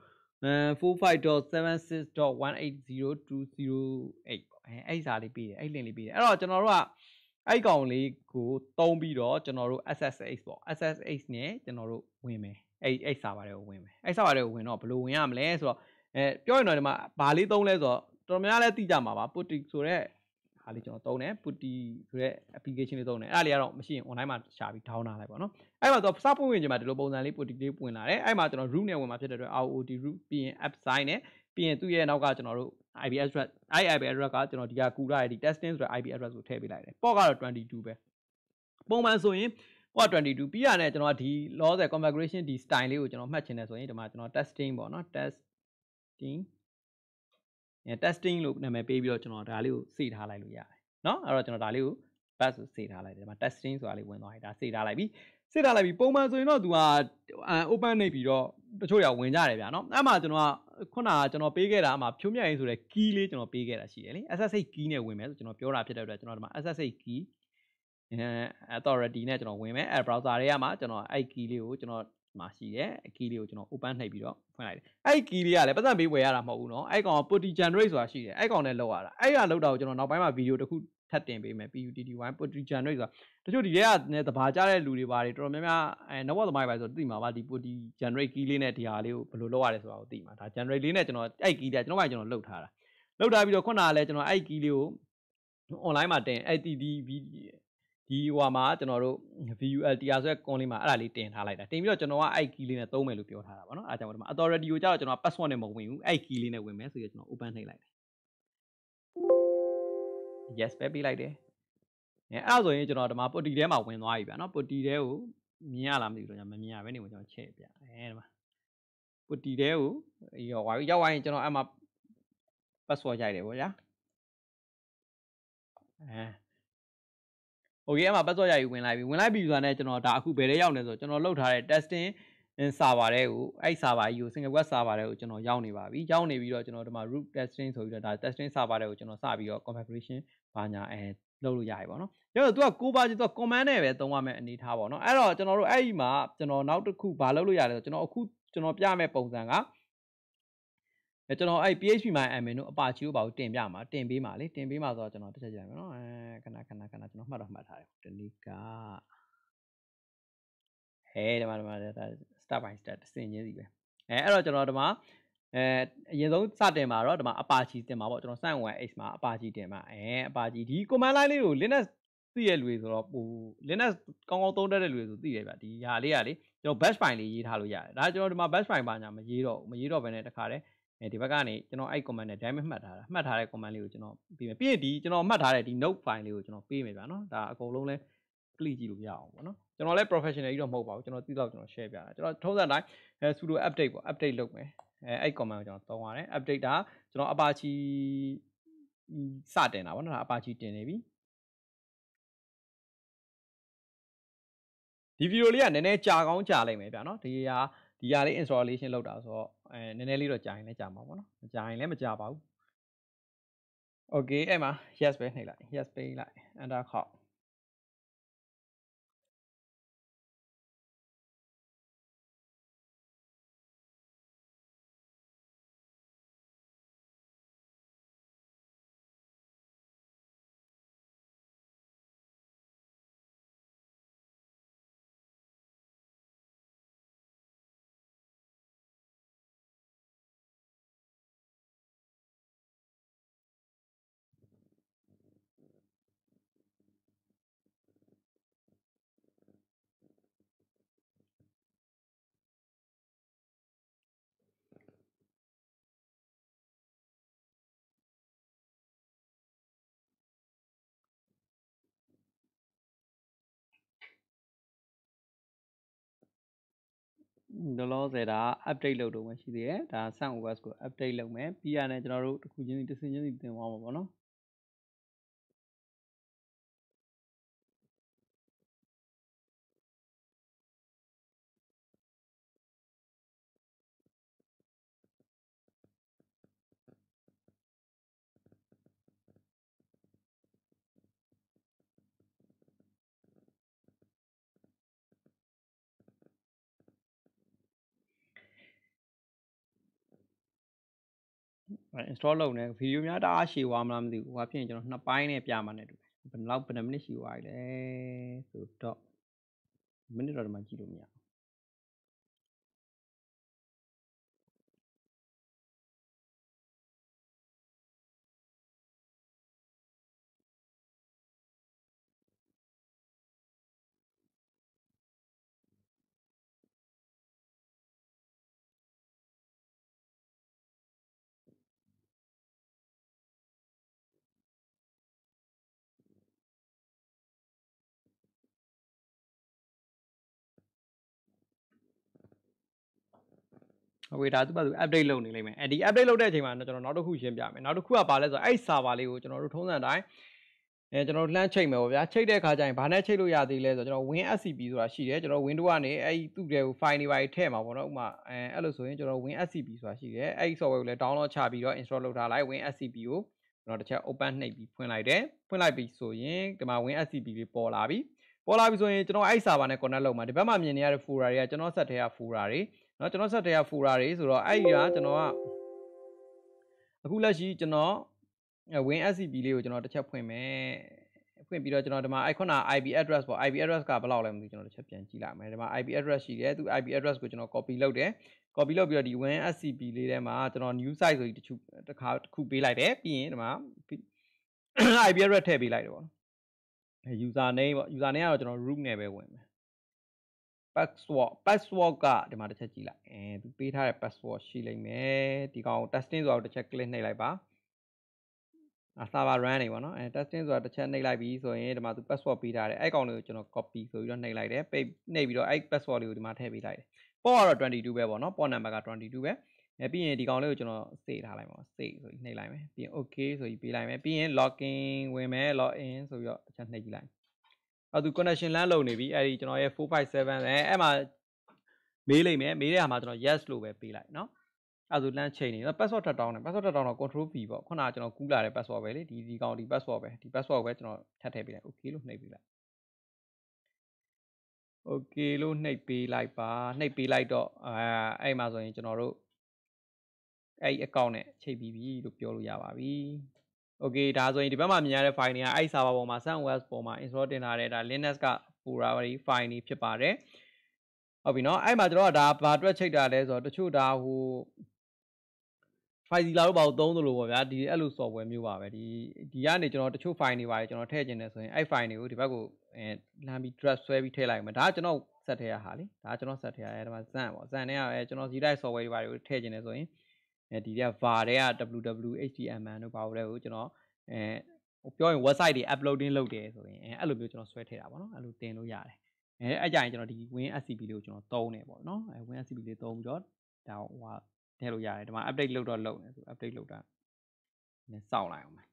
45.760180208ပေါ့အဲ့စာလေးပေးတယ်အဲ့ link လေးပေးတယ်အဲ့တော့ကျွန်တော်တို့ကအဲ့ကောင်လေးကိုတုံးပြီးတော့ကျွန်တော်တို့ SSH ပေါ့ SSH နဲ့ကျွန်တော်တို့ဝင်မယ်အဲ့ server တွေကိုဝင်မယ်အဲ့ server တွေကိုဝင်တော့ဘယ်လိုဝင်ရမလဲဆိုတော့ပြောရင်တော့ဒီမှာဘာလေးသုံးလဲဆိုတော့တော်များလည်းသိကြမှာပါ putty ဆိုတဲ့ဟာလေးကျွန်တော်သုံးတယ် putty ဆိုတဲ့ application လေးသုံးတယ်အဲ့ဒါလေးကတော့မရှိရင် online မှာရှာပြီး download လိုက်ပါတော့အဲ့မှာတော့စပွင့်ဝင်ချင်မှာဒီလိုပုံစံလေး putty လေးပွင့်လာတယ်အဲ့မှာကျွန်တော် root နဲ့ဝင်မှာဖြစ်တဲ့အတွက် root root ပြီးရင် app sign နဲ့ပြီးရင်သူ့ရဲ့နောက်ကကျွန်တော်တို့ IP address IP address ကကျွန်တော်ဒီကကူထားတဲ့ဒီ testing ဆိုတဲ့ IP address ကိုထည့်ပေးလိုက်တယ်ပေါ့ကတော့22ပဲပုံမှန်ဆိုရင် port 22ပြီးရတဲ့ကျွန်တော်ဒီ loss configuration ဒီ style လေးကိုကျွန်တော်မှတ်ချင်တယ်ဆိုရင်ဒီမှာကျွန်တော် testing ပေါ့နော် testing လို့နာမည်ပေးပြီးတော့ကျွန်တော်ဒါလေးကိုစေထားလိုက်လို့ရတယ်เนาะအဲ့တော့ကျွန်တော်ဒါလေးကို bus ကိုစေထားလိုက်တယ်ဒီမှာ testing ဆိုတာလေးဝင်သွားပြီဒါစေထားလိုက်ပြီပုံမှန်ဆိုရင်တော့သူက open နေပြီးတော့တချို့တွေကဝင်ကြတယ်ဗျာเนาะအဲ့မှာကျွန်တော်ကခုနကကျွန်တော်ပေးခဲ့တာအမှဖြိုးမြတ်ရေးဆိုတဲ့ key လေးကျွန်တော်ပေးခဲ့တာရှိတယ်လေ SSH key နဲ့ဝင်မယ်ဆိုကျွန်တော်ပြောတာဖြစ်တဲ့အတွက်ကျွန်တော်ဒီမှာ SSH key authority နဲ့ကျွန်တော်ဝင်မယ်အဲ့ browser တွေကမှကျွန်တော်အဲ့ key လေးကိုကျွန်တော်မှာရှိတယ် key လေးကိုကျွန်တော် open နှိပ်ပြီးတော့ဖွင့်လိုက်တယ်အဲ့ key လေးကလည်းပတ်သက်ပေးဝယ်ရတာမဟုတ်ဘူးเนาะအဲ့ကောင်က putty generate ဆိုတာရှိတယ်အဲ့ကောင်နဲ့လောက်ရတာအဲ့ကလောက်တာကိုကျွန်တော်နောက်ပိုင်းမှာဗီဒီယိုတစ်ခုထပ်တင်ပေးမယ် PUTT1 putty generate ဆိုတာတချို့ဒီထဲကလည်းတဘာကြတဲ့လူတွေပါတယ်တော်တော်များများနောက်ဘက်သမိုင်းပါဆိုသိမှာပါဒီ putty generate key လေးနဲ့ဒီဟာလေးကိုဘယ်လိုလုပ်ရတယ်ဆိုတာကိုသိမှာဒါ generate လေးနဲ့ကျွန်တော်အဲ့ key လေးကျွန်တော်မှကျွန်တော်လုပ်ထားပြီးတော့ခုနကလည်းကျွန်တော်အဲ့ key လေးကို online မှာတင်အဲ့ဒီဟိုမှာကျွန်တော်တို့ VULTR ဆိုတဲ့ con လေးမှာအဲ့ဒါလေးတင်ထားလိုက်တာတင်ပြီးတော့ကျွန်တော်ကအဲ့ key လေးနဲ့သုံးမယ်လို့ပြောထားတာပါเนาะအဲ့ဒါကြောင့်ဒီမှာ authority ကိုကြာတော့ကျွန်တော် password နဲ့မဝင်ဘူးအဲ့ key လေးနဲ့ဝင်မယ်ဆိုရင်ကျွန်တော် open နှိပ်လိုက်တယ် yes ပဲပေးလိုက်တယ်အဲ့ဒါဆိုရင်ကျွန်တော်ဒီမှာ putty ထဲမှာဝင်သွားပြီဗျာเนาะ putty ထဲကိုမြင်ရလားမသိဘူးတော့မမြင်ရဘဲနေဝင်ကျွန်တော်ချက်ပြဒီမှာ putty ထဲကိုရောက်သွားရင်ကျွန်တော်အဲ့မှာ password ရိုက်တယ်ဗောဗျာโอเคအဲ့မှာ password ရိုက်ပြီးဝင်လိုက်ပြီဆိုတာနဲ့ကျွန်တော်ဒါအခုဘယ်ထဲရောက်နေဆိုကျွန်တော်လုပ်ထားတဲ့ testing server တွေကိုအဲ့ server ကြီးကို single web server တွေကိုကျွန်တော်ရောက်နေပါပြီရောက်နေပြီးတော့ကျွန်တော်ဒီမှာ root testing ဆိုပြီးတော့ဒါ testing server တွေကိုကျွန်တော်စပြီးတော့ configuration ဘာညာလုပ်လို့ရပြီပေါ့နော်။ဒါပေမဲ့ तू ကကိုပါချင် तू command နဲ့ပဲသုံးရမယ့်အနေထားပေါ့နော်။အဲ့တော့ကျွန်တော်တို့အဲ့ဒီမှာကျွန်တော်နောက်တစ်ခုဘာလုပ်လို့ရလဲဆိုကျွန်တော်အခုကျွန်တော်ပြမယ့်ပုံစံကကျွန်တော်အဲ့ PHP my admin တို့ Apache တို့ဘာလို့တင်ပေးမှာလေတင်ပေးမှာဆိုတော့ကျွန်တော်တစ်ချက်ကြည့်လိုက်မယ်နော်ခဏကျွန်တော်မှတ်ထားတယ်ဒီနေ့ကဒီမှာ step by step တစ်ဆင့်ချင်းစီပဲအဲ့တော့ကျွန်တော်ဒီမှာအရင်ဆုံးစတင်မှာတော့ဒီမှာ Apache တင်မှာပေါ့ကျွန်တော် sun1h မှာ Apache တင်မှာApache ဒီ command line လေးကို Linux သိရလူတွေဆိုတော့ဟို Linux ကောင်းသုံးတတ်တဲ့လူတွေဆိုသိတယ်ဗျဒီဟာလေးကလေကျွန်တော် bash file လေးရေးထားလို့ရတယ်ဒါကျွန်တော်ဒီမှာ bash file ပါညာမရေးတော့ဘဲနဲ့တခါတည်းဒီဘက်ကနေကျွန်တော်အဲ့ command နဲ့ damage မှတ်ထားတဲ့ command လေးကိုကျွန်တော်ပြီးမယ်ပြီးရင်ဒီကျွန်တော်မှတ်ထားတဲ့ဒီ note file လေးကိုကျွန်တော်ပေးမယ်ဗျာနော်ဒါအကုန်လုံးလဲ click ကြည့်လို့ရအောင်ပေါ့နော်ကျွန်တော်လည်း professional ကြီးတော့မဟုတ်ပါဘူးကျွန်တော်သိတော့ကျွန်တော် share ပြတာကျွန်တော်ထုံးစံတိုင်းsudo update ပေါ့ update လုပ်မယ်အဲ့ command ကိုကျွန်တော်သုံးရတယ် update ဒါကျွန်တော် Apache စတင်တာပေါ့နော် Apache တင်နေပြီဒီဗီဒီယိုလေးကနည်းနည်းကြာကောင်းကြာလိုက်မယ်ဗျာနော်ဒီဟာလေး installation လုပ်တာဆိုတော့နည်းနည်းလေးတော့ကြာရင်လည်းကြာမှာပေါ့နော်မကြာရင်လည်းမကြာပါဘူး okay အဲ့မှာ yes ပဲနှိပ်လိုက် yes ပေးလိုက် enter ခေါက်လောလောဆယ်ဒါ update လုပ်တော့မှရှိသေးတယ်ဒါ sun.os ကို update လုပ်မယ်ပြီးရတယ်ကျွန်တော်တို့တစ်ခုချင်းတစ်ဆင့်ချင်းစီတင်သွားမှာပေါ့နော်install လုပ်နေဗီဒီယိုများတအားရှည်သွားမလားမသိဘူးဟိုဖြစ်ရင်ကျွန်တော်နှစ်ပိုင်းနဲ့ပြမှာနဲ့တူတယ်ဘယ်နှမိနစ်ရှည်သွားပြီလဲဆိုတော့မိနစ်တော့ဒီမှာကြည့်လို့မရဟုတ်ကဲ့ဒါသူ့ဘာသူ update လုပ်နေလိမ့်မယ်ဒီ update လုပ်တဲ့အချိန်မှာကျွန်တော်နောက်တစ်ခုရှင်းပြမယ်နောက်တစ်ခုကဘာလဲဆိုတော့အဲ့ server လေးကိုကျွန်တော်တို့ထုံးစံအတိုင်းကျွန်တော်လှမ်းချိတ်မယ်ပေါ့ဗျာချိတ်တဲ့အခါကျရင်ဘာနဲ့ချိတ်လို့ရသေးလဲဆိုတော့ကျွန်တော် win scp ဆိုတာရှိတယ်ကျွန်တော် window ကနေအဲ့သူ့တဲ့ကို file တွေပါထည့်မှာပေါ့နော်ဥပမာအဲ့လိုဆိုရင်ကျွန်တော် win scp ဆိုတာရှိတယ်အဲ့ဒီ software ကိုလည်း download ချပြီးတော့ install လုပ်ထားလိုက် win scp ကိုကျွန်တော်တစ်ချက် open နှိပ်ပြီးဖွင့်လိုက်တယ်ဖွင့်လိုက်ပြီးဆိုရင်ဒီမှာ win scp လေးပေါ်လာပြီဆိုရင်ကျွန်တော်အဲ့ server နဲ့ connect လုပ်မှာဒီဘက်မှာမြင်နေရတဲ့ folder တွေကကျွန်တော်ဆက်ထဲက folder တွေเนาะကျွန်တော်ဆက်ထဲက folder တွေဆိုတော့အဲ့ဒီကကျွန်တော်ကအခုလက်ရှိကျွန်တော် win scp လေးကိုကျွန်တော်တစ်ချက်ဖွင့်မယ်ဖွင့်ပြီးတော့ကျွန်တော်ဒီမှာ icon IP address ပေါ့ IP address ကဘယ်လောက်လဲမသိကျွန်တော်တစ်ချက်ပြန်ကြည့်လိုက်မယ်ဒီမှာ IP address ရှိတယ်သူ IP address ကိုကျွန်တော် copy လုပ်တယ် copy လုပ်ပြီးတော့ဒီ win scp လေးထဲမှာကျွန်တော် new site ဆိုပြီးတစ်ခါပေးလိုက်တယ်ပြီးရင်ဒီမှာ IP address ထည့်ပေးလိုက်တယ်ပေါ့ username ပေါ့ username ကတော့ကျွန်တော် root နဲ့ပဲဝင်မယ် password ကဒီမှာတစ်ချက်ကြည့်လိုက်သူပေးထားတဲ့ password ရှိလိမ့်မယ်ဒီကောင် testing ဆိုတော့တစ်ချက် click နှိပ်လိုက်ပါ server run နေပေါ့နော်testing ဆိုတာတစ်ချက်နှိပ်လိုက်ပြီးဆိုရင်ဒီမှာသူ password ပေးထားတယ်အဲ့ကောင်လေးကိုကျွန်တော် copy ဆိုပြီးတော့နှိပ်လိုက်တယ်နှိပ်ပြီးတော့အဲ့ password လေးကိုဒီမှာထည့်ပေးလိုက်တယ် port ကတော့22ပဲပေါ့နော် port number က22ပဲပြီးရင်ဒီကောင်လေးကိုကျွန်တော် save ထားလိုက်ပါ save ဆိုပြီးနှိပ်လိုက်မယ်ပြီးရင် okay ဆိုပြီးပေးလိုက်မယ်ပြီးရင် login ဝင်မယ် login ဆိုပြီးတော့တစ်ချက်နှိပ်ကြည့်လိုက်သူ connection လမ်းလုပ်နေပြီအဲ့ဒီကျွန်တော်ရဲ့457အဲ့မှာမေးလိုက်မယ်မေးတဲ့ဟာမှာကျွန်တော် yes လို့ပဲပေးလိုက်နော်အဲ့ဆိုလမ်းချိန်နေတော့ password ထပ်တောင်းတယ် password ထပ်တောင်းတော့ control V ပေါ့ခုနကကျွန်တော်ကူးလာတဲ့ password ပဲလေဒီကောင်ဒီ password ပဲဒီ password ကိုပဲကျွန်တော်ထပ်ထည့်ပေးလိုက် okay လို့နှိပ်ပေးလိုက် okay လို့နှိပ်ပေးလိုက်ပါနှိပ်ပေးလိုက်တော့အဲ့မှာဆိုရင်ကျွန်တော်တို့အဲ့ account နဲ့ချိန်ပြီးပြီလို့ပြောလို့ရပါပြီ okay ဒါဆိုရင်ဒီဘက်မှာမြင်ရတဲ့ file တွေကအဲ့ server ပေါ်မှာ SunOS ပေါ်မှာ install တင်ထားတဲ့ဒါ Linux က folder file တွေဖြစ်ပါတယ်ဟုတ်ပြီနော်အဲ့မှာကျွန်တော်ကဒါဘာအတွက်ချိန်တာလဲဆိုတော့တချို့ဒါဟို file စီလာလို့ပါသုံးသလိုပေါ့ဗျာဒီအဲ့လို software မျိုးပါပဲဒီကနေကျွန်တော်တချို့ file တွေပါတယ်ကျွန်တော်ထည့်ခြင်းတယ်ဆိုရင်အဲ့ file တွေကိုဒီဘက်ကိုလှမ်းပြီး drag ဆွဲပြီးထည့်လိုက်မယ်ဒါကကျွန်တော်ဆက်ထည့်ရဟာလေဒါကကျွန်တော်ဆက်ထည့်ရတယ်ဒီမှာဇန်ပေါ့ဇန်နဲ့ကကျွန်တော် Z-Drive software တွေပါတယ်ကိုထည့်ခြင်းတယ်ဆိုရင်ဒီက var တွေက www.html တို့ပါတဲ့ကိုကျွန်တော်ပြောရင် website တွေ uploading လုပ်တယ်ဆိုရင်အဲ့လိုမျိုးကျွန်တော်ဆွဲထည့်တာပေါ့နော်အဲ့လိုတင်လို့ရတယ်အဲ့ကြရင်ကျွန်တော်ဒီ win scp လေးကိုကျွန်တော်သုံးတယ်ပေါ့နော်win scp လေးသုံးပြီးတော့ဒါဟိုထည့်လို့ရတယ်ဒီမှာ update လုပ်တော့လုပ်နေသူ update လုပ်တာနည်းစောင့်လိုက်အောင်မယ်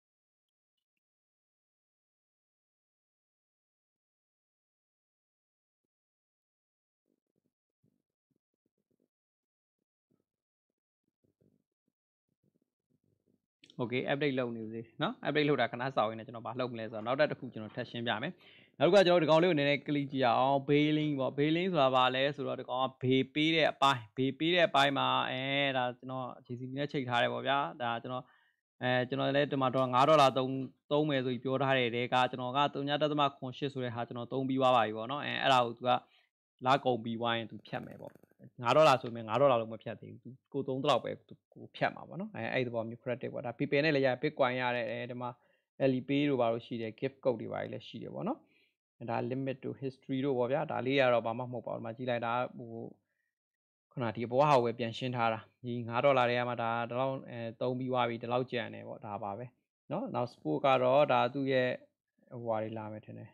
โอเค update လုပ်နေစေเนาะ update လုပ်တာခဏစောင့်ရင်းနဲ့ကျွန်တော်ဘာလုပ်မလဲဆိုတော့နောက်တစ်ခုကျွန်တော်ထပ်ရှင်းပြမယ်နောက်တစ်ခုကကျွန်တော်ဒီကောင်လေးကိုနည်းနည်း click ကြည့်အောင် bailing ပေါ့ bailing ဆိုတာဘာလဲဆိုတော့ဒီကောင်ကဘေးပေးတဲ့အပိုင်းဘေးပေးတဲ့အပိုင်းမှာဒါကျွန်တော် JCB နဲ့ချိန်ထားတယ်ပေါ့ဗျာဒါကျွန်တော်လည်းဒီမှာတော့$5သုံးမယ်ဆိုပြီးပြောထားတယ်တဲ့ကကျွန်တော်က0.8ဆိုတဲ့ဟာကျွန်တော်သုံးပြီးသွားပါပြီပေါ့နော်အဲ့ဒါကိုသူကလာကုန်ပြီးသွားရင်သူဖြတ်မယ်ပေါ့$ဆိုရင်$5လုံးမဖြတ်သေးဘူးကိုသုံးတော့ပဲကိုဖြတ်မှာပေါ့နော်အဲ့ဒီပေါ်မျိုး credit ပေါ့ဒါ PayPal နဲ့လည်းရ Bitcoin ရတယ်ဒီမှာ Alipay တို့ဘာလို့ရှိတယ် gift code တွေပါလည်းရှိတယ်ပေါ့နော်ဒါ limit to history တို့ပေါ့ဗျာဒါလေးကတော့ဘာမှမဟုတ်ပါဘူးဒီမှာကြည့်လိုက်တာဟိုခုနဒီအပေါ်ဟာကိုပဲပြန်ရှင်းထားတာဒီ$5တွေကမှဒါတော့သုံးပြီးသွားပြီဒီလောက်ကျန်တယ်ပေါ့ဒါပါပဲเนาะနောက် sport ကတော့ဒါသူ့ရဲ့ဟိုဟာတွေလာမယ်ထင်တယ်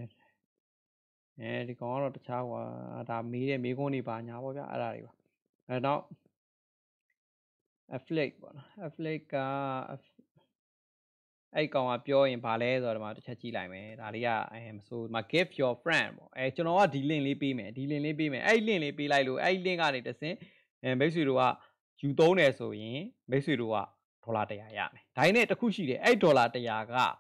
ဒီကောင်ကတော့တခြားဟိုဒါမေးတဲ့မေးခွန်းတွေပါညာပေါ့ဗျာအဲ့ဒါတွေပါနောက် affiliate ပေါ့နော် affiliate ကအဲ့ကောင်ကပြောရင်ဗာလဲဆိုတော့ဒီမှာတစ်ချက်ကြည့်လိုက်မယ်ဒါလေးကမဆိုဒီမှာ give your friend ပေါ့ကျွန်တော်ကဒီ link လေးပေးမယ်ဒီ link လေးပေးမယ်အဲ့ link လေးပေးလိုက်လို့အဲ့ link ကနေတဆင့်မိတ်ဆွေတို့ကယူသုံးတယ်ဆိုရင်မိတ်ဆွေတို့က$100ရမယ်ဒါနဲ့တခုရှိတယ်အဲ့$100ကဟို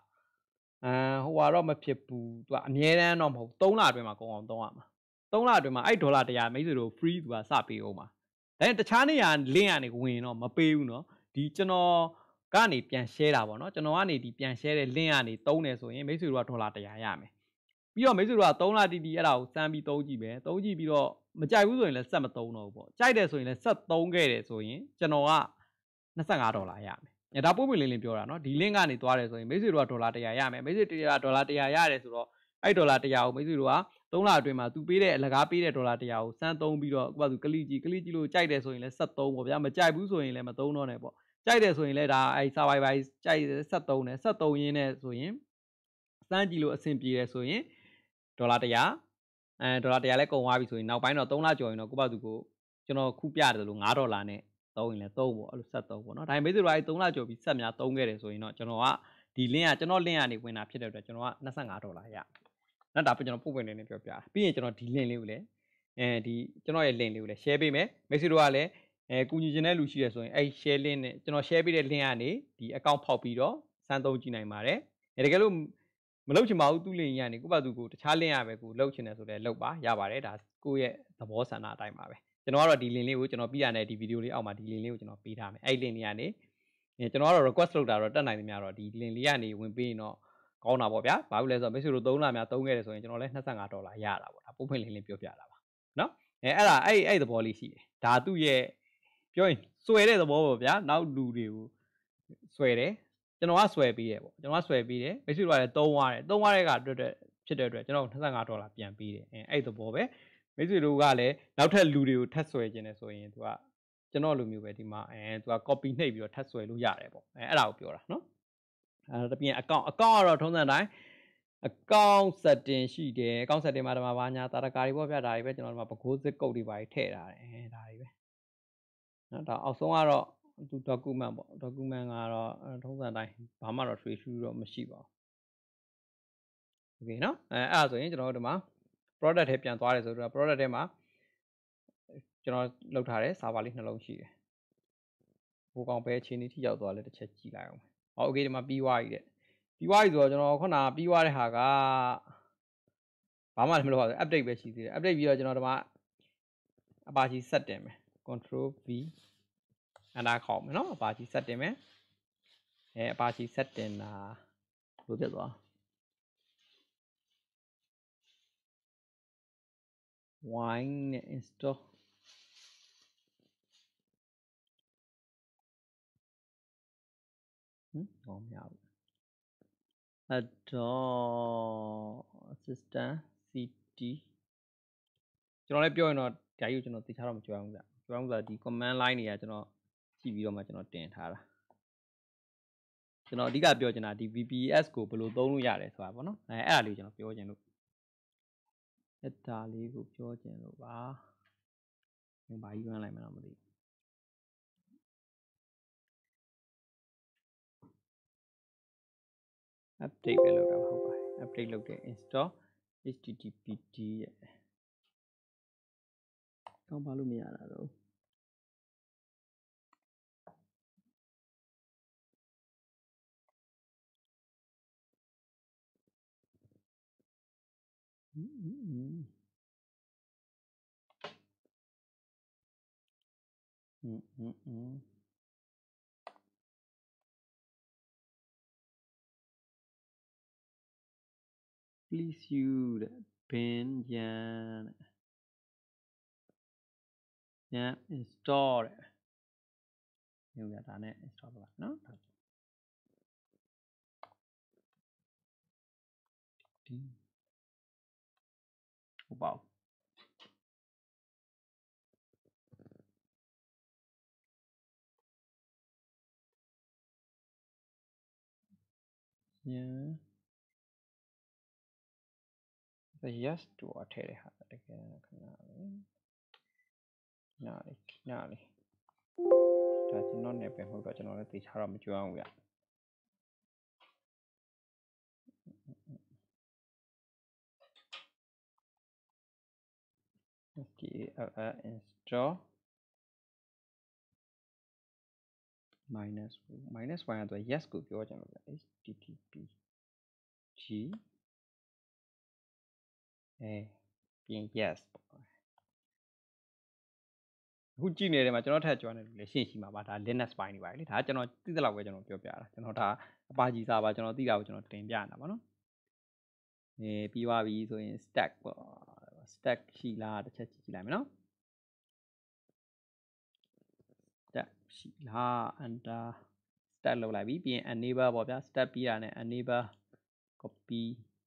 ကတော့မဖြစ်ဘူးသူကအမြဲတမ်းတော့မဟုတ်3လအတွင်းမှာကုန်အောင်သုံးရမှာ3လအတွင်းမှာအဲ့$100မိတ်ဆွေတို့ free သူကစပေးအောင်ပါဒါနဲ့တခြားနေရာ link ကနေဝင်တော့မပေးဘူးเนาะဒီကျွန်တော်ကနေပြန် share တာပေါ့เนาะကျွန်တော်ကနေဒီပြန် share တဲ့ link ကနေသုံးတယ်ဆိုရင်မိတ်ဆွေတို့က$100ရမယ်ပြီးတော့မိတ်ဆွေတို့က3လတီတီအဲ့ဒါကိုစမ်းပြီးသုံးကြည့်မယ်သုံးကြည့်ပြီးတော့မကြိုက်ဘူးဆိုရင်လည်းဆက်မသုံးတော့ဘူးပေါ့ကြိုက်တယ်ဆိုရင်လည်းဆက်သုံးခဲ့တယ်ဆိုရင်ကျွန်တော်က$25ရမယ်ဒါပွင့်ပွင့်လင်းလင်းပြောတာเนาะဒီ link ကနေသွားတယ်ဆိုရင်မိတ်ဆွေတို့က$100ရမယ်မိတ်ဆွေတို့က$100ရတယ်ဆိုတော့အဲ့$100ကိုမိတ်ဆွေတို့က3လအတွင်းမှာသူပေးတဲ့အလကားပေးတဲ့$100ကိုစမ်းသုံးပြီးတော့အခုကသူကလစ်ကြည့်လို့ကြိုက်တယ်ဆိုရင်လည်းဆက်သုံးပေါ့ဗျာမကြိုက်ဘူးဆိုရင်လည်းမသုံးတော့နဲ့ပေါ့ကြိုက်တယ်ဆိုရင်လည်းဒါအဲ့ survivor ကြိုက်ဆက်သုံးတယ်ဆက်သုံးရင်းနဲ့ဆိုရင်စမ်းကြည့်လို့အဆင်ပြေတယ်ဆိုရင်$100$100လည်းကုန်သွားပြီဆိုရင်နောက်ပိုင်းတော့3လကျော်ရင်တော့ကိုယ့်ဘာသူကိုကျွန်တော်ခုပြတယ်လို့$5နဲ့သုံးရင်လည်းသုံးပေါ့အဲ့လိုဆက်သုံးပေါ့နော်ဒါပေမဲ့မိတ်ဆွေတို့အဲ့3လကျော်ပြီးဆက်များသုံးခဲ့တယ်ဆိုရင်တော့ကျွန်တော်ကဒီ link ကကျွန်တော် link ကနေဝင်တာဖြစ်တဲ့အတွက်ကျွန်တော်က$25ရနော်ဒါကျွန်တော်ပို့ပွင့်နေပြောပြတာပြီးရင်ကျွန်တော်ဒီ link လေးကိုလည်းဒီကျွန်တော်ရဲ့ link လေးကိုလည်း share ပေးမယ်မိတ်ဆွေတို့ကလည်းကူညီခြင်းတဲ့လူရှိရဆိုရင်အဲ့ share link နဲ့ကျွန်တော် share ပေးတဲ့ link ကနေဒီ account ဖောက်ပြီးတော့စမ်းသုံးကြည့်နိုင်ပါတယ်တကယ်လို့မလုပ်ချင်ပါဘူးသူ့ link ကြီးကနေကိုယ့်ဘာသူကိုတခြား link ရပဲကိုလုပ်ချင်တယ်ဆိုလည်းလုပ်ပါရပါတယ်ဒါကိုယ့်ရဲ့သဘောဆန္ဒအတိုင်းပါပဲကျွန်တော်ကတော့ဒီ link လေးကိုကျွန်တော်ပြီးရတဲ့ဒီ video လေးအောက်မှာဒီ link လေးကိုကျွန်တော်ပေးထားမယ်အဲ့ link လေးကနေကျွန်တော်ကတော့ request လုပ်တာတော့တက်နိုင်သမျှတော့ဒီ link လေးကနေဝင်ပေးရင်တော့ကောင်းတာပေါ့ဗျာဘာလို့လဲဆိုတော့မိတ်ဆွေတို့3လများသုံးခဲ့တယ်ဆိုရင်ကျွန်တော်လည်း$25ရတာပေါ့ဒါပို့ဖွင့် link လေးပြောပြတာပါနော်အဲ့ဒါအဲ့သဘောလေးရှိတယ်ဒါသူ့ရဲ့ပြောရင်စွဲတဲ့သဘောပေါ့ဗျာနောက်လူတွေကိုစွဲတယ်ကျွန်တော်ကစွဲပေးတယ်ပေါ့ကျွန်တော်ကစွဲပေးတယ်မိတ်ဆွေတို့ကလည်းသုံးသွားတဲ့ကအတွက်ဖြစ်တဲ့အတွက်ကျွန်တော်$25ပြန်ပေးတယ်အဲ့သဘောပဲမိတ်ဆွေတို့ကလည်းနောက်ထပ်လူတွေကိုထပ်ဆွဲခြင်းနဲ့ဆိုရင်သူကကျွန်တော်လိုမျိုးပဲဒီမှာသူက copy နှိပ်ပြီးတော့ထပ်ဆွဲလို့ရတယ်ပေါ့အဲ့ဒါကိုပြောတာနော်တပြင် account ကတော့ထုံးစံတိုင်း account setting ရှိတယ် account setting မှာဒီမှာဘာညာတာရကာတွေပေါ့ဗျာဒါတွေပဲကျွန်တော်ဒီမှာပကိုးစစ်ကုတ်တွေပါထည့်ထားတယ်ဒါတွေပဲနော်ဒါအောက်ဆုံးကတော့သူ document ပေါ့ document ကတော့ထုံးစံတိုင်းဘာမှတော့ issue တော့မရှိပါဘူး okay နော်အဲ့ဒါဆိုရင်ကျွန်တော်တို့ဒီမှာ product ထဲပြန်သွားတယ်ဆိုတော့ product ထဲမှာကျွန်တော်လောက်ထားတဲ့ server လေးနှလုံးရှိတယ်ဟိုကောင်ပဲအချိန်လေးထိရောက်သွားလဲတစ်ချက်ကြည့်လိုက်အောင်ဟော okay ဒီမှာပြီးသွားပြီတဲ့ပြီးသွားပြီဆိုတော့ကျွန်တော်ခုနပြီးသွားတဲ့ဟာကဘာမှမလုပ်ရဘူး update ပဲရှိသေးတယ် update ပြီးတော့ကျွန်တော်ဒီမှာ Apache ဆက်တင်မယ် control V အနာခေါက်မယ်နော် Apache ဆက်တင်မယ်Apache ဆက်တင်တာဘယ်လိုဖြစ်သွားwine နဲ့ install ဟောမရဘူးအဲ့တော့ assistant cd ကျွန်တော်လည်းပြောရင်တော့ဓာတ်ရုပ်ကျွန်တော်သိချတော့မကြွအောင်ဗျကြွအောင်ဆိုတာဒီ command line တွေကကျွန်တော်ကြည့်ပြီးတော့မှကျွန်တော်တင်ထားတာကျွန်တော်အဓိကပြောချင်တာဒီ VPS ကိုဘယ်လိုသုံးလို့ရတယ်ဆိုတာပေါ့နော်အဲ့ဒါလေးကျွန်တော်ပြောချင်လို့အဲ့ဒါလေးကိုပြောချင်လို့ပါဘာကြီးရမ်းလိုက်မှတော့မသိဘူး update ပဲလုပ်တာဟုတ်ပါတယ် update လုပ်တဲ့ install httpd ရဲ့ကောင်းပါလို့မရတာတော့please you တဲ့ bin yan တဲ့ install တဲ့ညဒါနဲ့ install ပါနော်ဒီဟုတ်ပါဘူးyes တူအထည့်တဲ့ဟာတကယ်ခဏလေးနားလေးဒါကျွန်တော်နဲ့ပဲမဟုတ်တော့ကျွန်တော်လည်းသိချတော့မကြွအောင်ဗျ okay install -1 အတွက် yes ကိုပြောကြလို့ဗျ http g ပြင် yes အခုကြည့်နေတယ်မှာကျွန်တော်ထပ်ကြွနေတယ်လေရှင်းရှိမှာပါဒါ Linux ပိုင်းနေပါလေဒါကျွန်တော်သိသလောက်ပဲကျွန်တော်ပြောပြတာကျွန်တော်ဒါ Apache server ကျွန်တော်သိတာကိုကျွန်တော်တင်ပြနေတာပါနော်ပြီးသွားပြီဆိုရင် stack ပေါ့ stack ရှိလားတစ်ချက်ကြည့်လိုက်မယ်နော် stack ရှိလား enter stack လုပ်လိုက်ပြီပြီးရင် enable ပေါ့ဗျာ stack ပြီးတာနဲ့ enable copy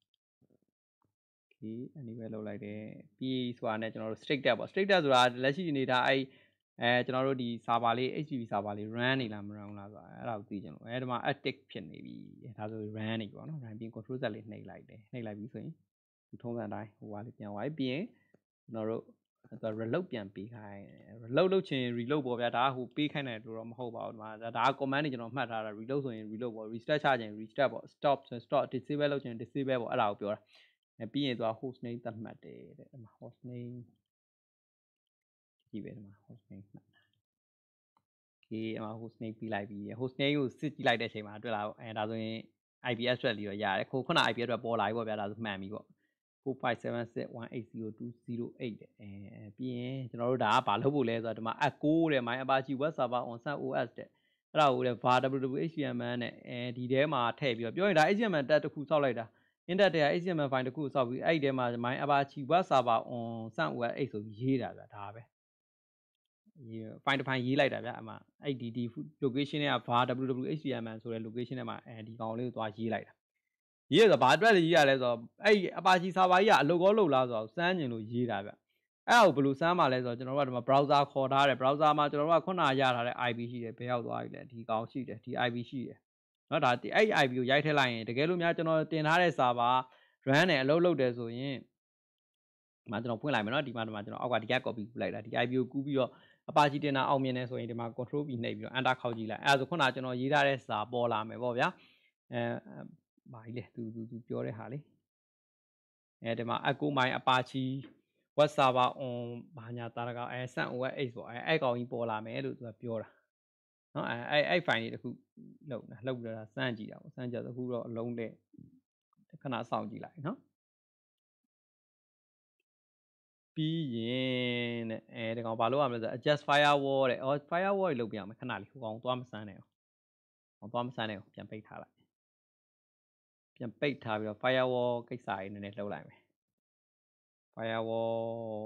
okay enable လုပ်လိုက်တယ်ပြီးဆိုတာနဲ့ကျွန်တော်တို့ strict tab ပေါ့ strict tab ဆိုတာလက်ရှိအနေထားကျွန်တော်တို့ဒီ server လေး HTTP server လေး run နေလားမ run လားဆိုတာအဲ့ဒါကိုသိချင်လို့ဒီမှာ active ဖြစ်နေပြီဒါဆို run နေပြီပေါ့နော် run ပြီး control Z လေးနှိပ်လိုက်တယ်နှိပ်လိုက်ပြီဆိုရင်ဒီထုံးစံတိုင်းဟိုဟာလေးပြန်သွားပြီပြီးရင်ကျွန်တော်တို့ reload ပြန်ပေးခိုင်း reload လုပ်ချင် reload ပေါ့ဗျာဒါကဟိုပေးခိုင်းတယ်လို့တော့မဟုတ်ပါဘူးဒီမှာဒါက command တွေကျွန်တော်မှတ်ထားတာ reload ဆိုရင် reload ပေါ့ restart ချခြင်း restart ပေါ့ stop ဆိုရင် stop disable လုပ်ချင် disable ပေါ့အဲ့ဒါကိုပြောတာပြီးရင်သူက host name သတ်မှတ်တယ်တဲ့ဒီမှာ host name ကြည့်ပဲဒီမှာ host name မှတ်တာ okay အဲ့မှာ host name ပြီးလိုက်ပြီ host name ကိုစစ်ကြည့်လိုက်တဲ့အချိန်မှာတွေ့လားဒါဆိုရင် IP address လေးတော့ရတယ်ခုန IP address ပေါ်လာပြီပေါ့ဗျာဒါဆိုမှန်ပြီပေါ့45761802008တဲ့ပြီးရင်ကျွန်တော်တို့ဒါကဘာလုပ်ဖို့လဲဆိုတော့ဒီမှာ echo တဲ့ my apache web server on sun os တဲ့အဲ့ဒါကိုလည်း var www.html နဲ့ဒီထဲမှာထည့်ပြီးတော့ပြောရင်ဒါ html tag တစ်ခုစောက်လိုက်တာ index တွေက html file တစ်ခုစောက်ပြီးအဲ့ဒီထဲမှာ my apache web server on sun os ဆိုပြီးရေးတာဗျာဒါပဲfile တစ် file ရေးလိုက်တာဗျာအမှအဲ့ဒီ location တွေက var www.html ဆိုတဲ့ location ထဲမှာဒီကောင်လေးကိုသွားရေးလိုက်တာရေးဆိုတော့ဘာအတွက်ရေးရလဲဆိုတော့အဲ့ Apache server ကြီးကအလုပ်ကောလုပ်လားဆိုတော့စမ်းကျင်လို့ရေးတာဗျအဲ့ဒါကိုဘယ်လိုစမ်းမှာလဲဆိုတော့ကျွန်တော်တို့ကဒီမှာ browser ခေါ်ထားတယ် browser မှာကျွန်တော်တို့ကခုနရထားတဲ့ IP ရှိတယ်ဘယ်ရောက်သွားပြီလဲဒီကောင်ရှိတယ်ဒီ IP ရှိတယ်เนาะဒါအဲ့ IP ကိုရိုက်ထည့်လိုက်ရင်တကယ်လို့များကျွန်တော်တင်ထားတဲ့ server run နဲ့အလုပ်လုပ်တယ်ဆိုရင်ဒီမှာကျွန်တော်ဖွင့်လိုက်မယ်เนาะဒီမှာကျွန်တော်အောက်ကဒီက copy ကူးလိုက်တာဒီ IP ကိုကူးပြီးတော့ Apache တင်တာအောင်မြင်နေဆိုရင်ဒီမှာ control B နှိပ်ပြီးတော့ enter ခောက်ကြည့်လိုက်အဲ့ဒါဆိုခုနကျွန်တော်ရေးထားတဲ့စာပေါ်လာမယ်ပေါ့ဗျာဘာကြီးလဲသူပြောတဲ့ဟာလေဒီမှာ echo my apache web server on ဘာညာတာကsun os ပေါ့အဲ့ကောင်ကြီးပေါ်လာမယ်လို့သူကပြောတာเนาะအဲ့ file လေးတစ်ခုလုပ်ပြီးတော့စမ်းကြည့်တာပေါ့စမ်းကြည့်တော့အခုတော့အလုံးနဲ့ခဏစောင့်ကြည့်လိုက်เนาะပြီးရင်တဲ့ဒီကောင်ဘာလုပ်ရမလဲဆို adjust firewall တဲ့firewall တွေလုပ်ပြရမယ်ခဏလေးဟိုကောင်သွားမစမ်းနဲ့အောင်သွားမစမ်းနဲ့ပြန်ပိတ်ထားလိုက်ပြန်ပိတ်ထားပြီးတော့ firewall ကိစ္စတွေနည်းနည်းလုပ်လိုက်မယ် firewall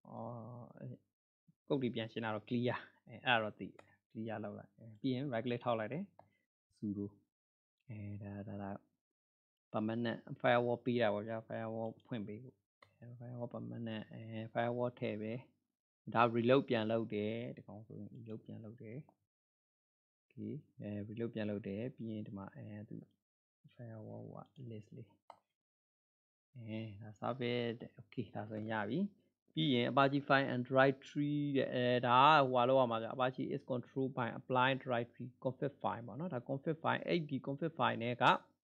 ကုတ်တွေပြန်ရှင်းတာတော့ clear အဲ့ဒါတော့သိတယ် clear လောက်လိုက်ပြီးရင် right click ထောက်လိုက်တယ် sudo ဒါ permanent firewall ပေးတာပေါ့ဗျာ firewall ဖွင့်ပေးဖို့ firewall permanent firewall ထည့်ပဲဒါ reload ပြန်လုပ်တယ်ဒီကောင်ဆိုရင် reload ပြန်လုပ်တယ် okay reload ပြန်လုပ်တယ်ပြီးရင်ဒီမှာသူ firewall က list လေးဒါ service တဲ့ okay ဒါဆိုရင်ရပြီပြီးရင် Apache file and directory တဲ့ဒါကဟိုလောက်ရမှာကြာ Apache is controlled by apply directory config file ပေါ့နော်ဒါ config file အဲ့ဒီ config file နဲ့က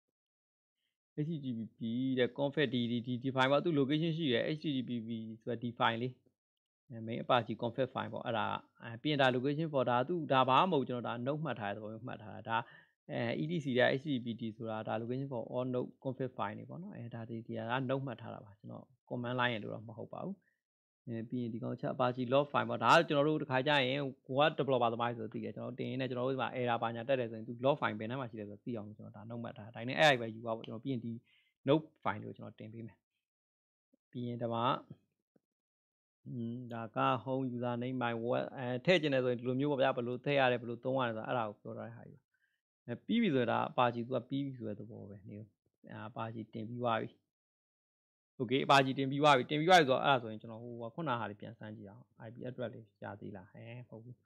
http တဲ့ config ဒီ file ပေါ့သူ location ရှိတယ် http ဆိုတဲ့ဒီ file လေးmain Apache config file ပေါ့အဲ့ဒါပြီးရင်ဒါ location for ဒါသူဒါဘာမှမဟုတ်ကျွန်တော်ဒါ note မှတ်ထားတဲ့သဘောမျိုးမှတ်ထားတာဒါetc တဲ့ http ဆိုတာဒါ location for all node config file တွေပေါ့နော်ဒါဒီက note မှတ်ထားတာပါကျွန်တော် command line ရလို့တော့မဟုတ်ပါဘူးပြီးရင်ဒီကောင်ချက် Apache log file ပေါ့ဒါကကျွန်တော်တို့တစ်ခါကြာရင်ကိုက developer သမားဆိုသိတယ်ကျွန်တော်တင်နေကျွန်တော်တို့ဒီမှာ error ပါညာတက်တယ်ဆိုရင်သူ log file ဘယ်နှမှာရှိတယ်ဆိုသိအောင်ကျွန်တော်ဒါ note မှတ်ထားဒါနဲ့အဲ့အိုက်ပဲယူပါပေါ့ကျွန်တော်ပြီးရင်ဒီ note file ကိုကျွန်တော်တင်ပေးမယ်ပြီးရင်ဒီမှာဒါက home username my web ထည့်ကျင်တယ်ဆိုရင်ဒီလိုမျိုးပေါ့ဗျာဘယ်လိုထည့်ရတယ်ဘယ်လိုသုံးရတယ်ဆိုတော့အဲ့ဒါကိုပြောထားတဲ့ဟာကြီးပြီးပြီဆိုတာ Apache သူကပြီးပြီဆိုတဲ့သဘောပဲနေ Apache တင်ပြီးသွားပြီ okay Apache တင်ပြီးသွားပြီဆိုတော့အဲ့ဒါဆိုရင်ကျွန်တော်ဟိုခုနဟာလေးပြန်စမ်းကြည့်အောင် IP address လေးရှာသေးလားဟုတ်ဘူး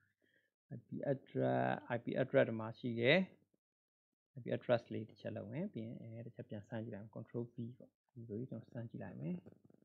IP address ဒီမှာရှိတယ် IP address လေးတစ်ချက်လုပ်မယ်ပြီးရင်တစ်ချက်ပြန်စမ်းကြည့်လိုက် control V ပေါ့ဒီလိုကြီးကျွန်တော်စမ်းကြည့်လိုက်မယ်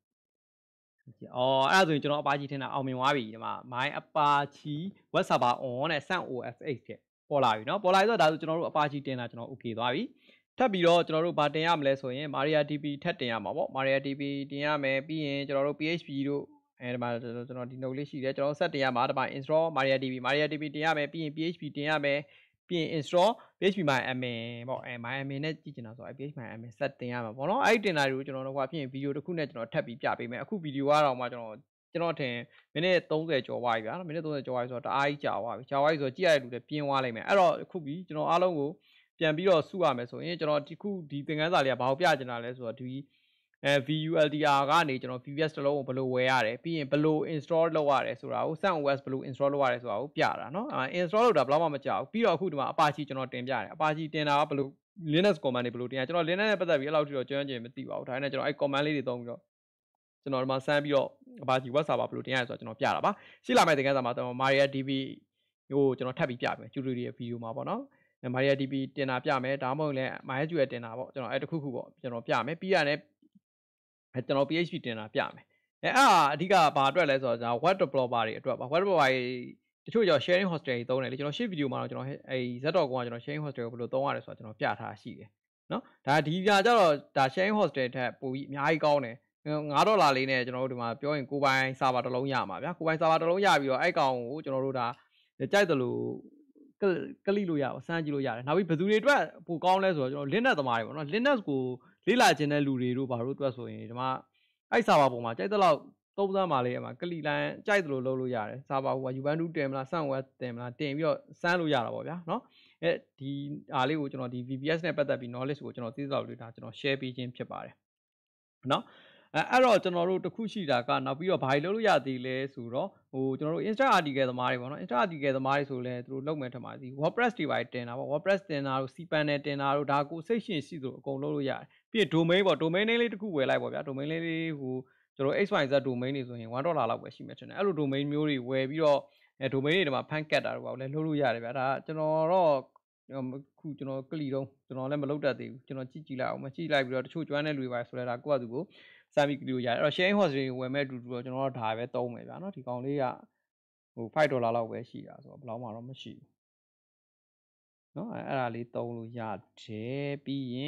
အဲ့ဒါဆိုရင်ကျွန်တော် Apache ထင်တာအောင်မြင်သွားပြီဒီမှာ my Apache web server on နဲ့ sun os တဲ့ပေါ်လာပြီเนาะပေါ်လာပြီဆိုတော့ဒါဆိုကျွန်တော်တို့ Apache တင်တာကျွန်တော် okay သွားပြီထပ်ပြီးတော့ကျွန်တော်တို့ဗာတင်ရမလဲဆိုရင် MariaDB ထပ်တင်ရမှာပေါ့ MariaDB တင်ရမယ်ပြီးရင်ကျွန်တော်တို့ PHP တို့ဒီမှာကျွန်တော်ဒီ node လေးရှိတယ်ကျွန်တော်ဆက်တင်ရမှာဒီမှာ install MariaDB တင်ရမယ်ပြီးရင် PHP တင်ရမယ်ပြီးရင် install php myadmin ပေါ့myadmin နဲ့ကြည့်ချင်တာဆိုphp myadmin ဆက်တင်ရမှာပေါ့နော်အဲ့ဒီတင်တာတွေကိုကျွန်တော်တို့ကဖြစ်ရင်ဗီဒီယိုတစ်ခုနဲ့ကျွန်တော်ထပ်ပြီးပြပေးမယ်အခုဗီဒီယိုကတော့မှကျွန်တော်ထင်မိနစ်30ကျော်သွားပြီဗျာမိနစ်30ကျော်သွားပြီဆိုတော့တအားကြီးကြာသွားပြီဆိုတော့ကြည့်ရတဲ့လူတွေပြင်းသွားလိမ့်မယ်အဲ့တော့အခုပြီးကျွန်တော်အားလုံးကိုပြန်ပြီးတော့စုရမယ်ဆိုရင်ကျွန်တော်ဒီသင်ခန်းစာလေးကဘာကိုပြချင်တာလဲဆိုတော့ဒီ VULDR ကနေကျွန်တော် VPS တစ်လုံးကိုဘယ်လိုဝယ်ရတယ်ပြီးရင်ဘယ်လို install လုပ်ရတယ်ဆိုတာကို sun os ဘယ်လို install လုပ်ရတယ်ဆိုတာကိုပြတာเนาะinstall လုပ်တာဘယ်တော့မှမကြောက်ဘူးပြီးတော့အခုဒီမှာ Apache ကျွန်တော်တင်ပြတယ် Apache တင်တာကဘယ်လို Linux command တွေဘယ်လိုတင်ရကျွန်တော် Linux နဲ့ပတ်သက်ပြီးအဲ့လောက်ထိတော့ကျွမ်းကျင်မသိပါဘူးဒါနဲ့ကျွန်တော်အဲ့ command လေးတွေသုံးပြီးတော့ကျွန်တော်ဒီမှာစမ်းပြီးတော့ Apache web server ဘယ်လိုတင်ရလဲဆိုတော့ကျွန်တော်ပြတာပါရှင်းလာမယ့်သင်ခန်းစာမှာကျွန်တော် MariaDB ကိုကျွန်တော်ထပ်ပြီးပြမယ် tutorial video မှာပေါ့နော်MariaDB တင်တာပြမယ်ဒါမှမဟုတ်လည်း MySQL တင်တာပေါ့ကျွန်တော်အဲ့တစ်ခုခုပေါ့ကျွန်တော်ပြမယ်ပြီးရတယ်ကျွန်တော် PHP တင်တာပြမယ်အဓိကဘာအတွက်လဲဆိုတော့ web developer တွေအတွက်ပါ web developer တွေတချို့ကျတော့ sharing hostel တွေသုံးတယ်လေကျွန်တော်ရှေ့ဗီဒီယိုမှာတော့ကျွန်တော်Zdoc ကကျွန်တော် sharing hostel ကိုဘယ်လိုသုံးရတယ်ဆိုတာကျွန်တော်ပြထားရှိတယ်နော်ဒါဒီကြတော့ဒါ sharing hostel ထက်ပိုပြီးအများကြီးကောင်းတယ်$5လေးနဲ့ကျွန်တော်တို့ဒီမှာပြောရင်ကိုပိုင် server တစ်လုံးရမှာဗျာကိုပိုင် server တစ်လုံးရပြီးတော့အဲ့ကောင်ကိုကျွန်တော်တို့ဒါကြိုက်တယ်လို့ကလိလို့ရပါစမ်းကြည့်လို့ရတယ်နောက်ပြီးဘယ်သူတွေအတွက်ပိုကောင်းလဲဆိုတော့ကျွန်တော် Linux သမားတွေပေါ့နော် Linux ကိုလေ့လာခြင်းတဲ့လူတွေတို့ဘာလို့အတွက်ဆိုရင်ဒီမှာအဲ့ server ပေါ်မှာကြိုက်တဲ့လောက်သုံးစမ်းပါလေမှာကလီလန်ကြိုက်တယ်လို့လုပ်လို့ရတယ် server ဟိုက Ubuntu တင်မလား Sunweb တင်မလားတင်ပြီးတော့စမ်းလို့ရတာပေါ့ဗျာနော်ဒီအားလေးကိုကျွန်တော်ဒီ VPS နဲ့ပတ်သက်ပြီး knowledge ကိုကျွန်တော်သိသလောက်လေးဒါကျွန်တော် share ပေးခြင်းဖြစ်ပါတယ်နော်အဲ့တော့ကျွန်တော်တို့တခုရှိတာကနောက်ပြီးတော့ဘာတွေလုပ်လို့ရသေးလဲဆိုတော့ကျွန်တော်တို့ Insta article သမားတွေပေါ့နော် Insta article သမားတွေဆိုလဲသူတို့လုပ်မယ်ထင်ပါတယ်ဒီ WordPress တွေပါတင်တာပေါ့ WordPress တင်တာတို့ cPanel တင်တာတို့ဒါကိုစိတ်ရှင်ရှိသလိုအကုန်လုပ်လို့ရတယ်ပြီးရင် domain ပေါ့ domain name လေးတစ်ခုဝယ်လိုက်ပေါ့ဗျာ domain လေးကျွန်တော် XYZ domain တွေဆိုရင်$1လောက်ပဲရှိမှထင်တယ်အဲ့လို domain မျိုးတွေဝယ်ပြီးတော့domain တွေဒီမှာဖန်ကတ်တာတို့ပါလဲလုပ်လို့ရတယ်ဗျာဒါကျွန်တော်တော့ခုကျွန်တော်ကလီတော့ကျွန်တော်လည်းမလုပ်တတ်သေးဘူးကျွန်တော်ကြည့်လိုက်အောင်မကြည့်လိုက်ပြီးတော့တချို့ကျွမ်းတဲ့လူတွေပါဆိုလဲဒါကိုယ့်အတူကိုစမ်းပြီးကလီလို့ရတယ်အဲ့တော့ sharing host တွေဝယ်မဲ့အတူတူတော့ကျွန်တော်တို့ဒါပဲသုံးမယ်ဗျာနော်ဒီကောင်လေးက$5လောက်ပဲရှိတာဆိုတော့ဘယ်လောက်မှတော့မရှိဘူးနော်အဲ့ဒါလေးသုံးလို့ရတယ်ပြီးရင်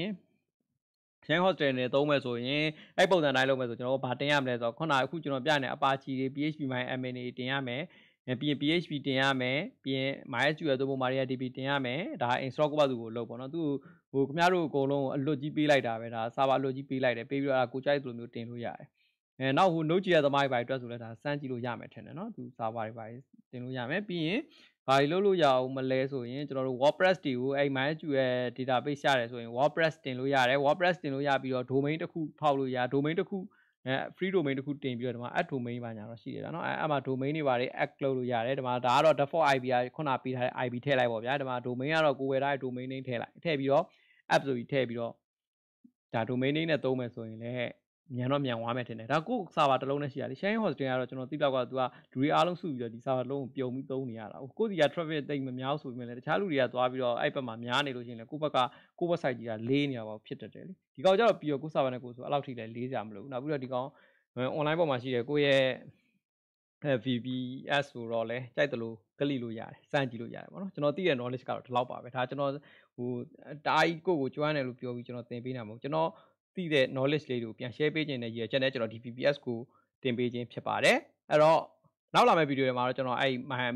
sharing hostel နဲ့သုံးမယ်ဆိုရင်အဲ့ပုံစံတိုင်းလုပ်မယ်ဆိုကျွန်တော်တို့ဘာတင်ရမလဲဆိုတော့ခုနကအခုကျွန်တော်ပြနေ Apache တွေ PHP admin တွေတင်ရမယ်ပြီးရင် PHP တင်ရမယ်ပြီးရင် MySQL သို့မဟုတ် MariaDB တင်ရမယ်ဒါ install ကိုပါသူကိုလုပ်ပေါ့နော်သူခင်ဗျားတို့အကုန်လုံးအလွတ်ကြီးပေးလိုက်တာပဲဒါ server အလွတ်ကြီးပေးလိုက်တယ်ပေးပြီးတော့ကိုကြိုက်သလိုမျိုးတင်လို့ရတယ်နောက်Node.js သမားတွေပါအတွက်ဆိုလဲဒါစမ်းကြည့်လို့ရမယ်ထင်တယ်နော်သူ server တွေပါတင်လို့ရမယ်ပြီးရင်ဘာတွေလုပ်လို့ရအောင်မလဲဆိုရင်ကျွန်တော်တို့ WordPress တွေကိုအဲ့ MySQL database ရတယ်ဆိုရင် WordPress တင်လို့ရတယ် WordPress တင်လို့ရပြီးတော့ domain တစ်ခုဖောက်လို့ရ domain တစ်ခု free domain တစ်ခုတင်ပြီးတော့ဒီမှာ add domain ပါညာတော့ရှိတယ်ဗျာနော်အဲ့မှာ domain တွေပါတယ် add လုပ်လို့ရတယ်ဒီမှာဒါကတော့ default IP ကခုနပေးထားတဲ့ IP ထည့်လိုက်ပေါ့ဗျာဒီမှာ domain ကတော့ကိုဝယ်ထားတဲ့ domain name ထည့်လိုက်ထည့်ပြီးတော့ app ဆိုပြီးထည့်ပြီးတော့ဒါ domain name နဲ့သုံးမယ်ဆိုရင်လည်းမြန်တော့မြန်သွားမယ်ထင်တယ်ဒါကို server တစ်လုံးနဲ့ရှိရတယ် sharing hosting ကတော့ကျွန်တော်သိတော့ကသူကလူတွေအားလုံးစုပြီးတော့ဒီ server တစ်လုံးကိုပြုံပြီးသုံးနေရတာကိုယ့်စီက traffic တိတ်မများဆိုပေမဲ့လည်းတခြားလူတွေကသွားပြီးတော့အဲ့ဘက်မှာများနေလို့ရှိရင်လည်းကိုယ့်ဘက်ကကိုယ့် website ကြီးကလေးနေတာပေါ့ဖြစ်တတ်တယ်လေဒီကောင်ကျတော့ပြီးတော့ကိုယ့် server နဲ့ကိုယ်ဆိုအဲ့လောက်ထိလည်းလေးစရာမလိုဘူးနောက်ပြီးတော့ဒီကောင် online ပေါ်မှာရှိတယ်ကိုယ့်ရဲ့ VPS ဆိုတော့လဲကြိုက်တယ်လို့ကလီလို့ရတယ်စမ်းကြည့်လို့ရတယ်ပေါ့နော်ကျွန်တော်သိတဲ့ knowledge ကတော့ဒီလောက်ပါပဲဒါကျွန်တော်တားကြီးကိုကျွမ်းတယ်လို့ပြောပြီးကျွန်တော်သင်ပေးတာမဟုတ်ကျွန်တော်သိတဲ့ knowledge လေးတွေကိုပြန် share ပေးခြင်းနဲ့ရည်ရွယ်ချက်နဲ့ကျွန်တော်ဒီ VPS ကိုတင်ပေးခြင်းဖြစ်ပါတယ်အဲ့တော့နောက်လာမယ့်ဗီဒီယိုတွေမှာတော့ကျွန်တော်အဲ့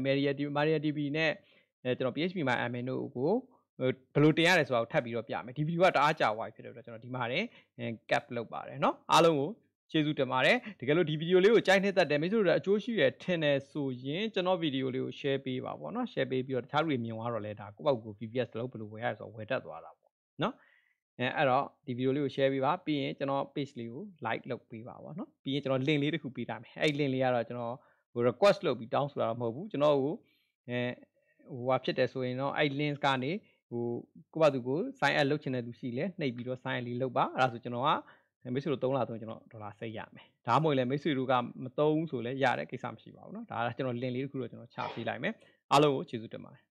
MariaDB နဲ့ကျွန်တော် PHP admin တို့ကိုဘယ်လိုတင်ရတယ်ဆိုတာကိုထပ်ပြီးတော့ပြမယ်ဒီဗီဒီယိုကတအားကြာသွားပြီဖြစ်တဲ့အတွက်ကျွန်တော်ဒီမှာတင် cap လုပ်ပါတယ်เนาะအားလုံးကိုကျေးဇူးတင်ပါတယ်တကယ်လို့ဒီဗီဒီယိုလေးကိုကြိုက်နှစ်သက်တယ်မိတ်ဆွေတို့အကျိုးရှိတယ်ထင်တယ်ဆိုရင်ကျွန်တော်ဗီဒီယိုလေးကို share ပေးပါပေါ့เนาะ share ပေးပြီးတော့တခြားလူတွေမြင်သွားတော့လဲဒါကိုယ့်ဘောက်ကို VPS တလုံးဘယ်လိုဝယ်ရလဲဆိုတော့ဝယ်တတ်သွားတာပေါ့เนาะအဲ့တော့ဒီဗီဒီယိုလေးကို share ပေးပါပြီးရင်ကျွန်တော် page လေးကို like လုပ်ပေးပါပေါ့เนาะပြီးရင်ကျွန်တော် link လေးတစ်ခုပေးထားမယ်အဲ့ link လေးကတော့ကျွန်တော်request လုပ်ပြီးတောင်းဆိုတာတော့မဟုတ်ဘူးကျွန်တော်ကိုဟာဖြစ်တယ်ဆိုရင်တော့အဲ့ link ကနေကိုယ့်ဘာသူကို sign up လုပ်ချင်တဲ့သူရှိလဲနှိပ်ပြီးတော့ sign up လေးလုပ်ပါအဲ့ဒါဆိုကျွန်တော်ကမိတ်ဆွေတို့3လကျွန်တော်$10ရမယ်ဒါမှမဟုတ်လဲမိတ်ဆွေတို့ကမသုံးဆိုလဲရတဲ့ကိစ္စမရှိပါဘူးเนาะဒါကကျွန်တော် link လေးတစ်ခုတော့ကျွန်တော်ချပေးလိုက်မယ်အားလုံးကိုကျေးဇူးတင်ပါတယ်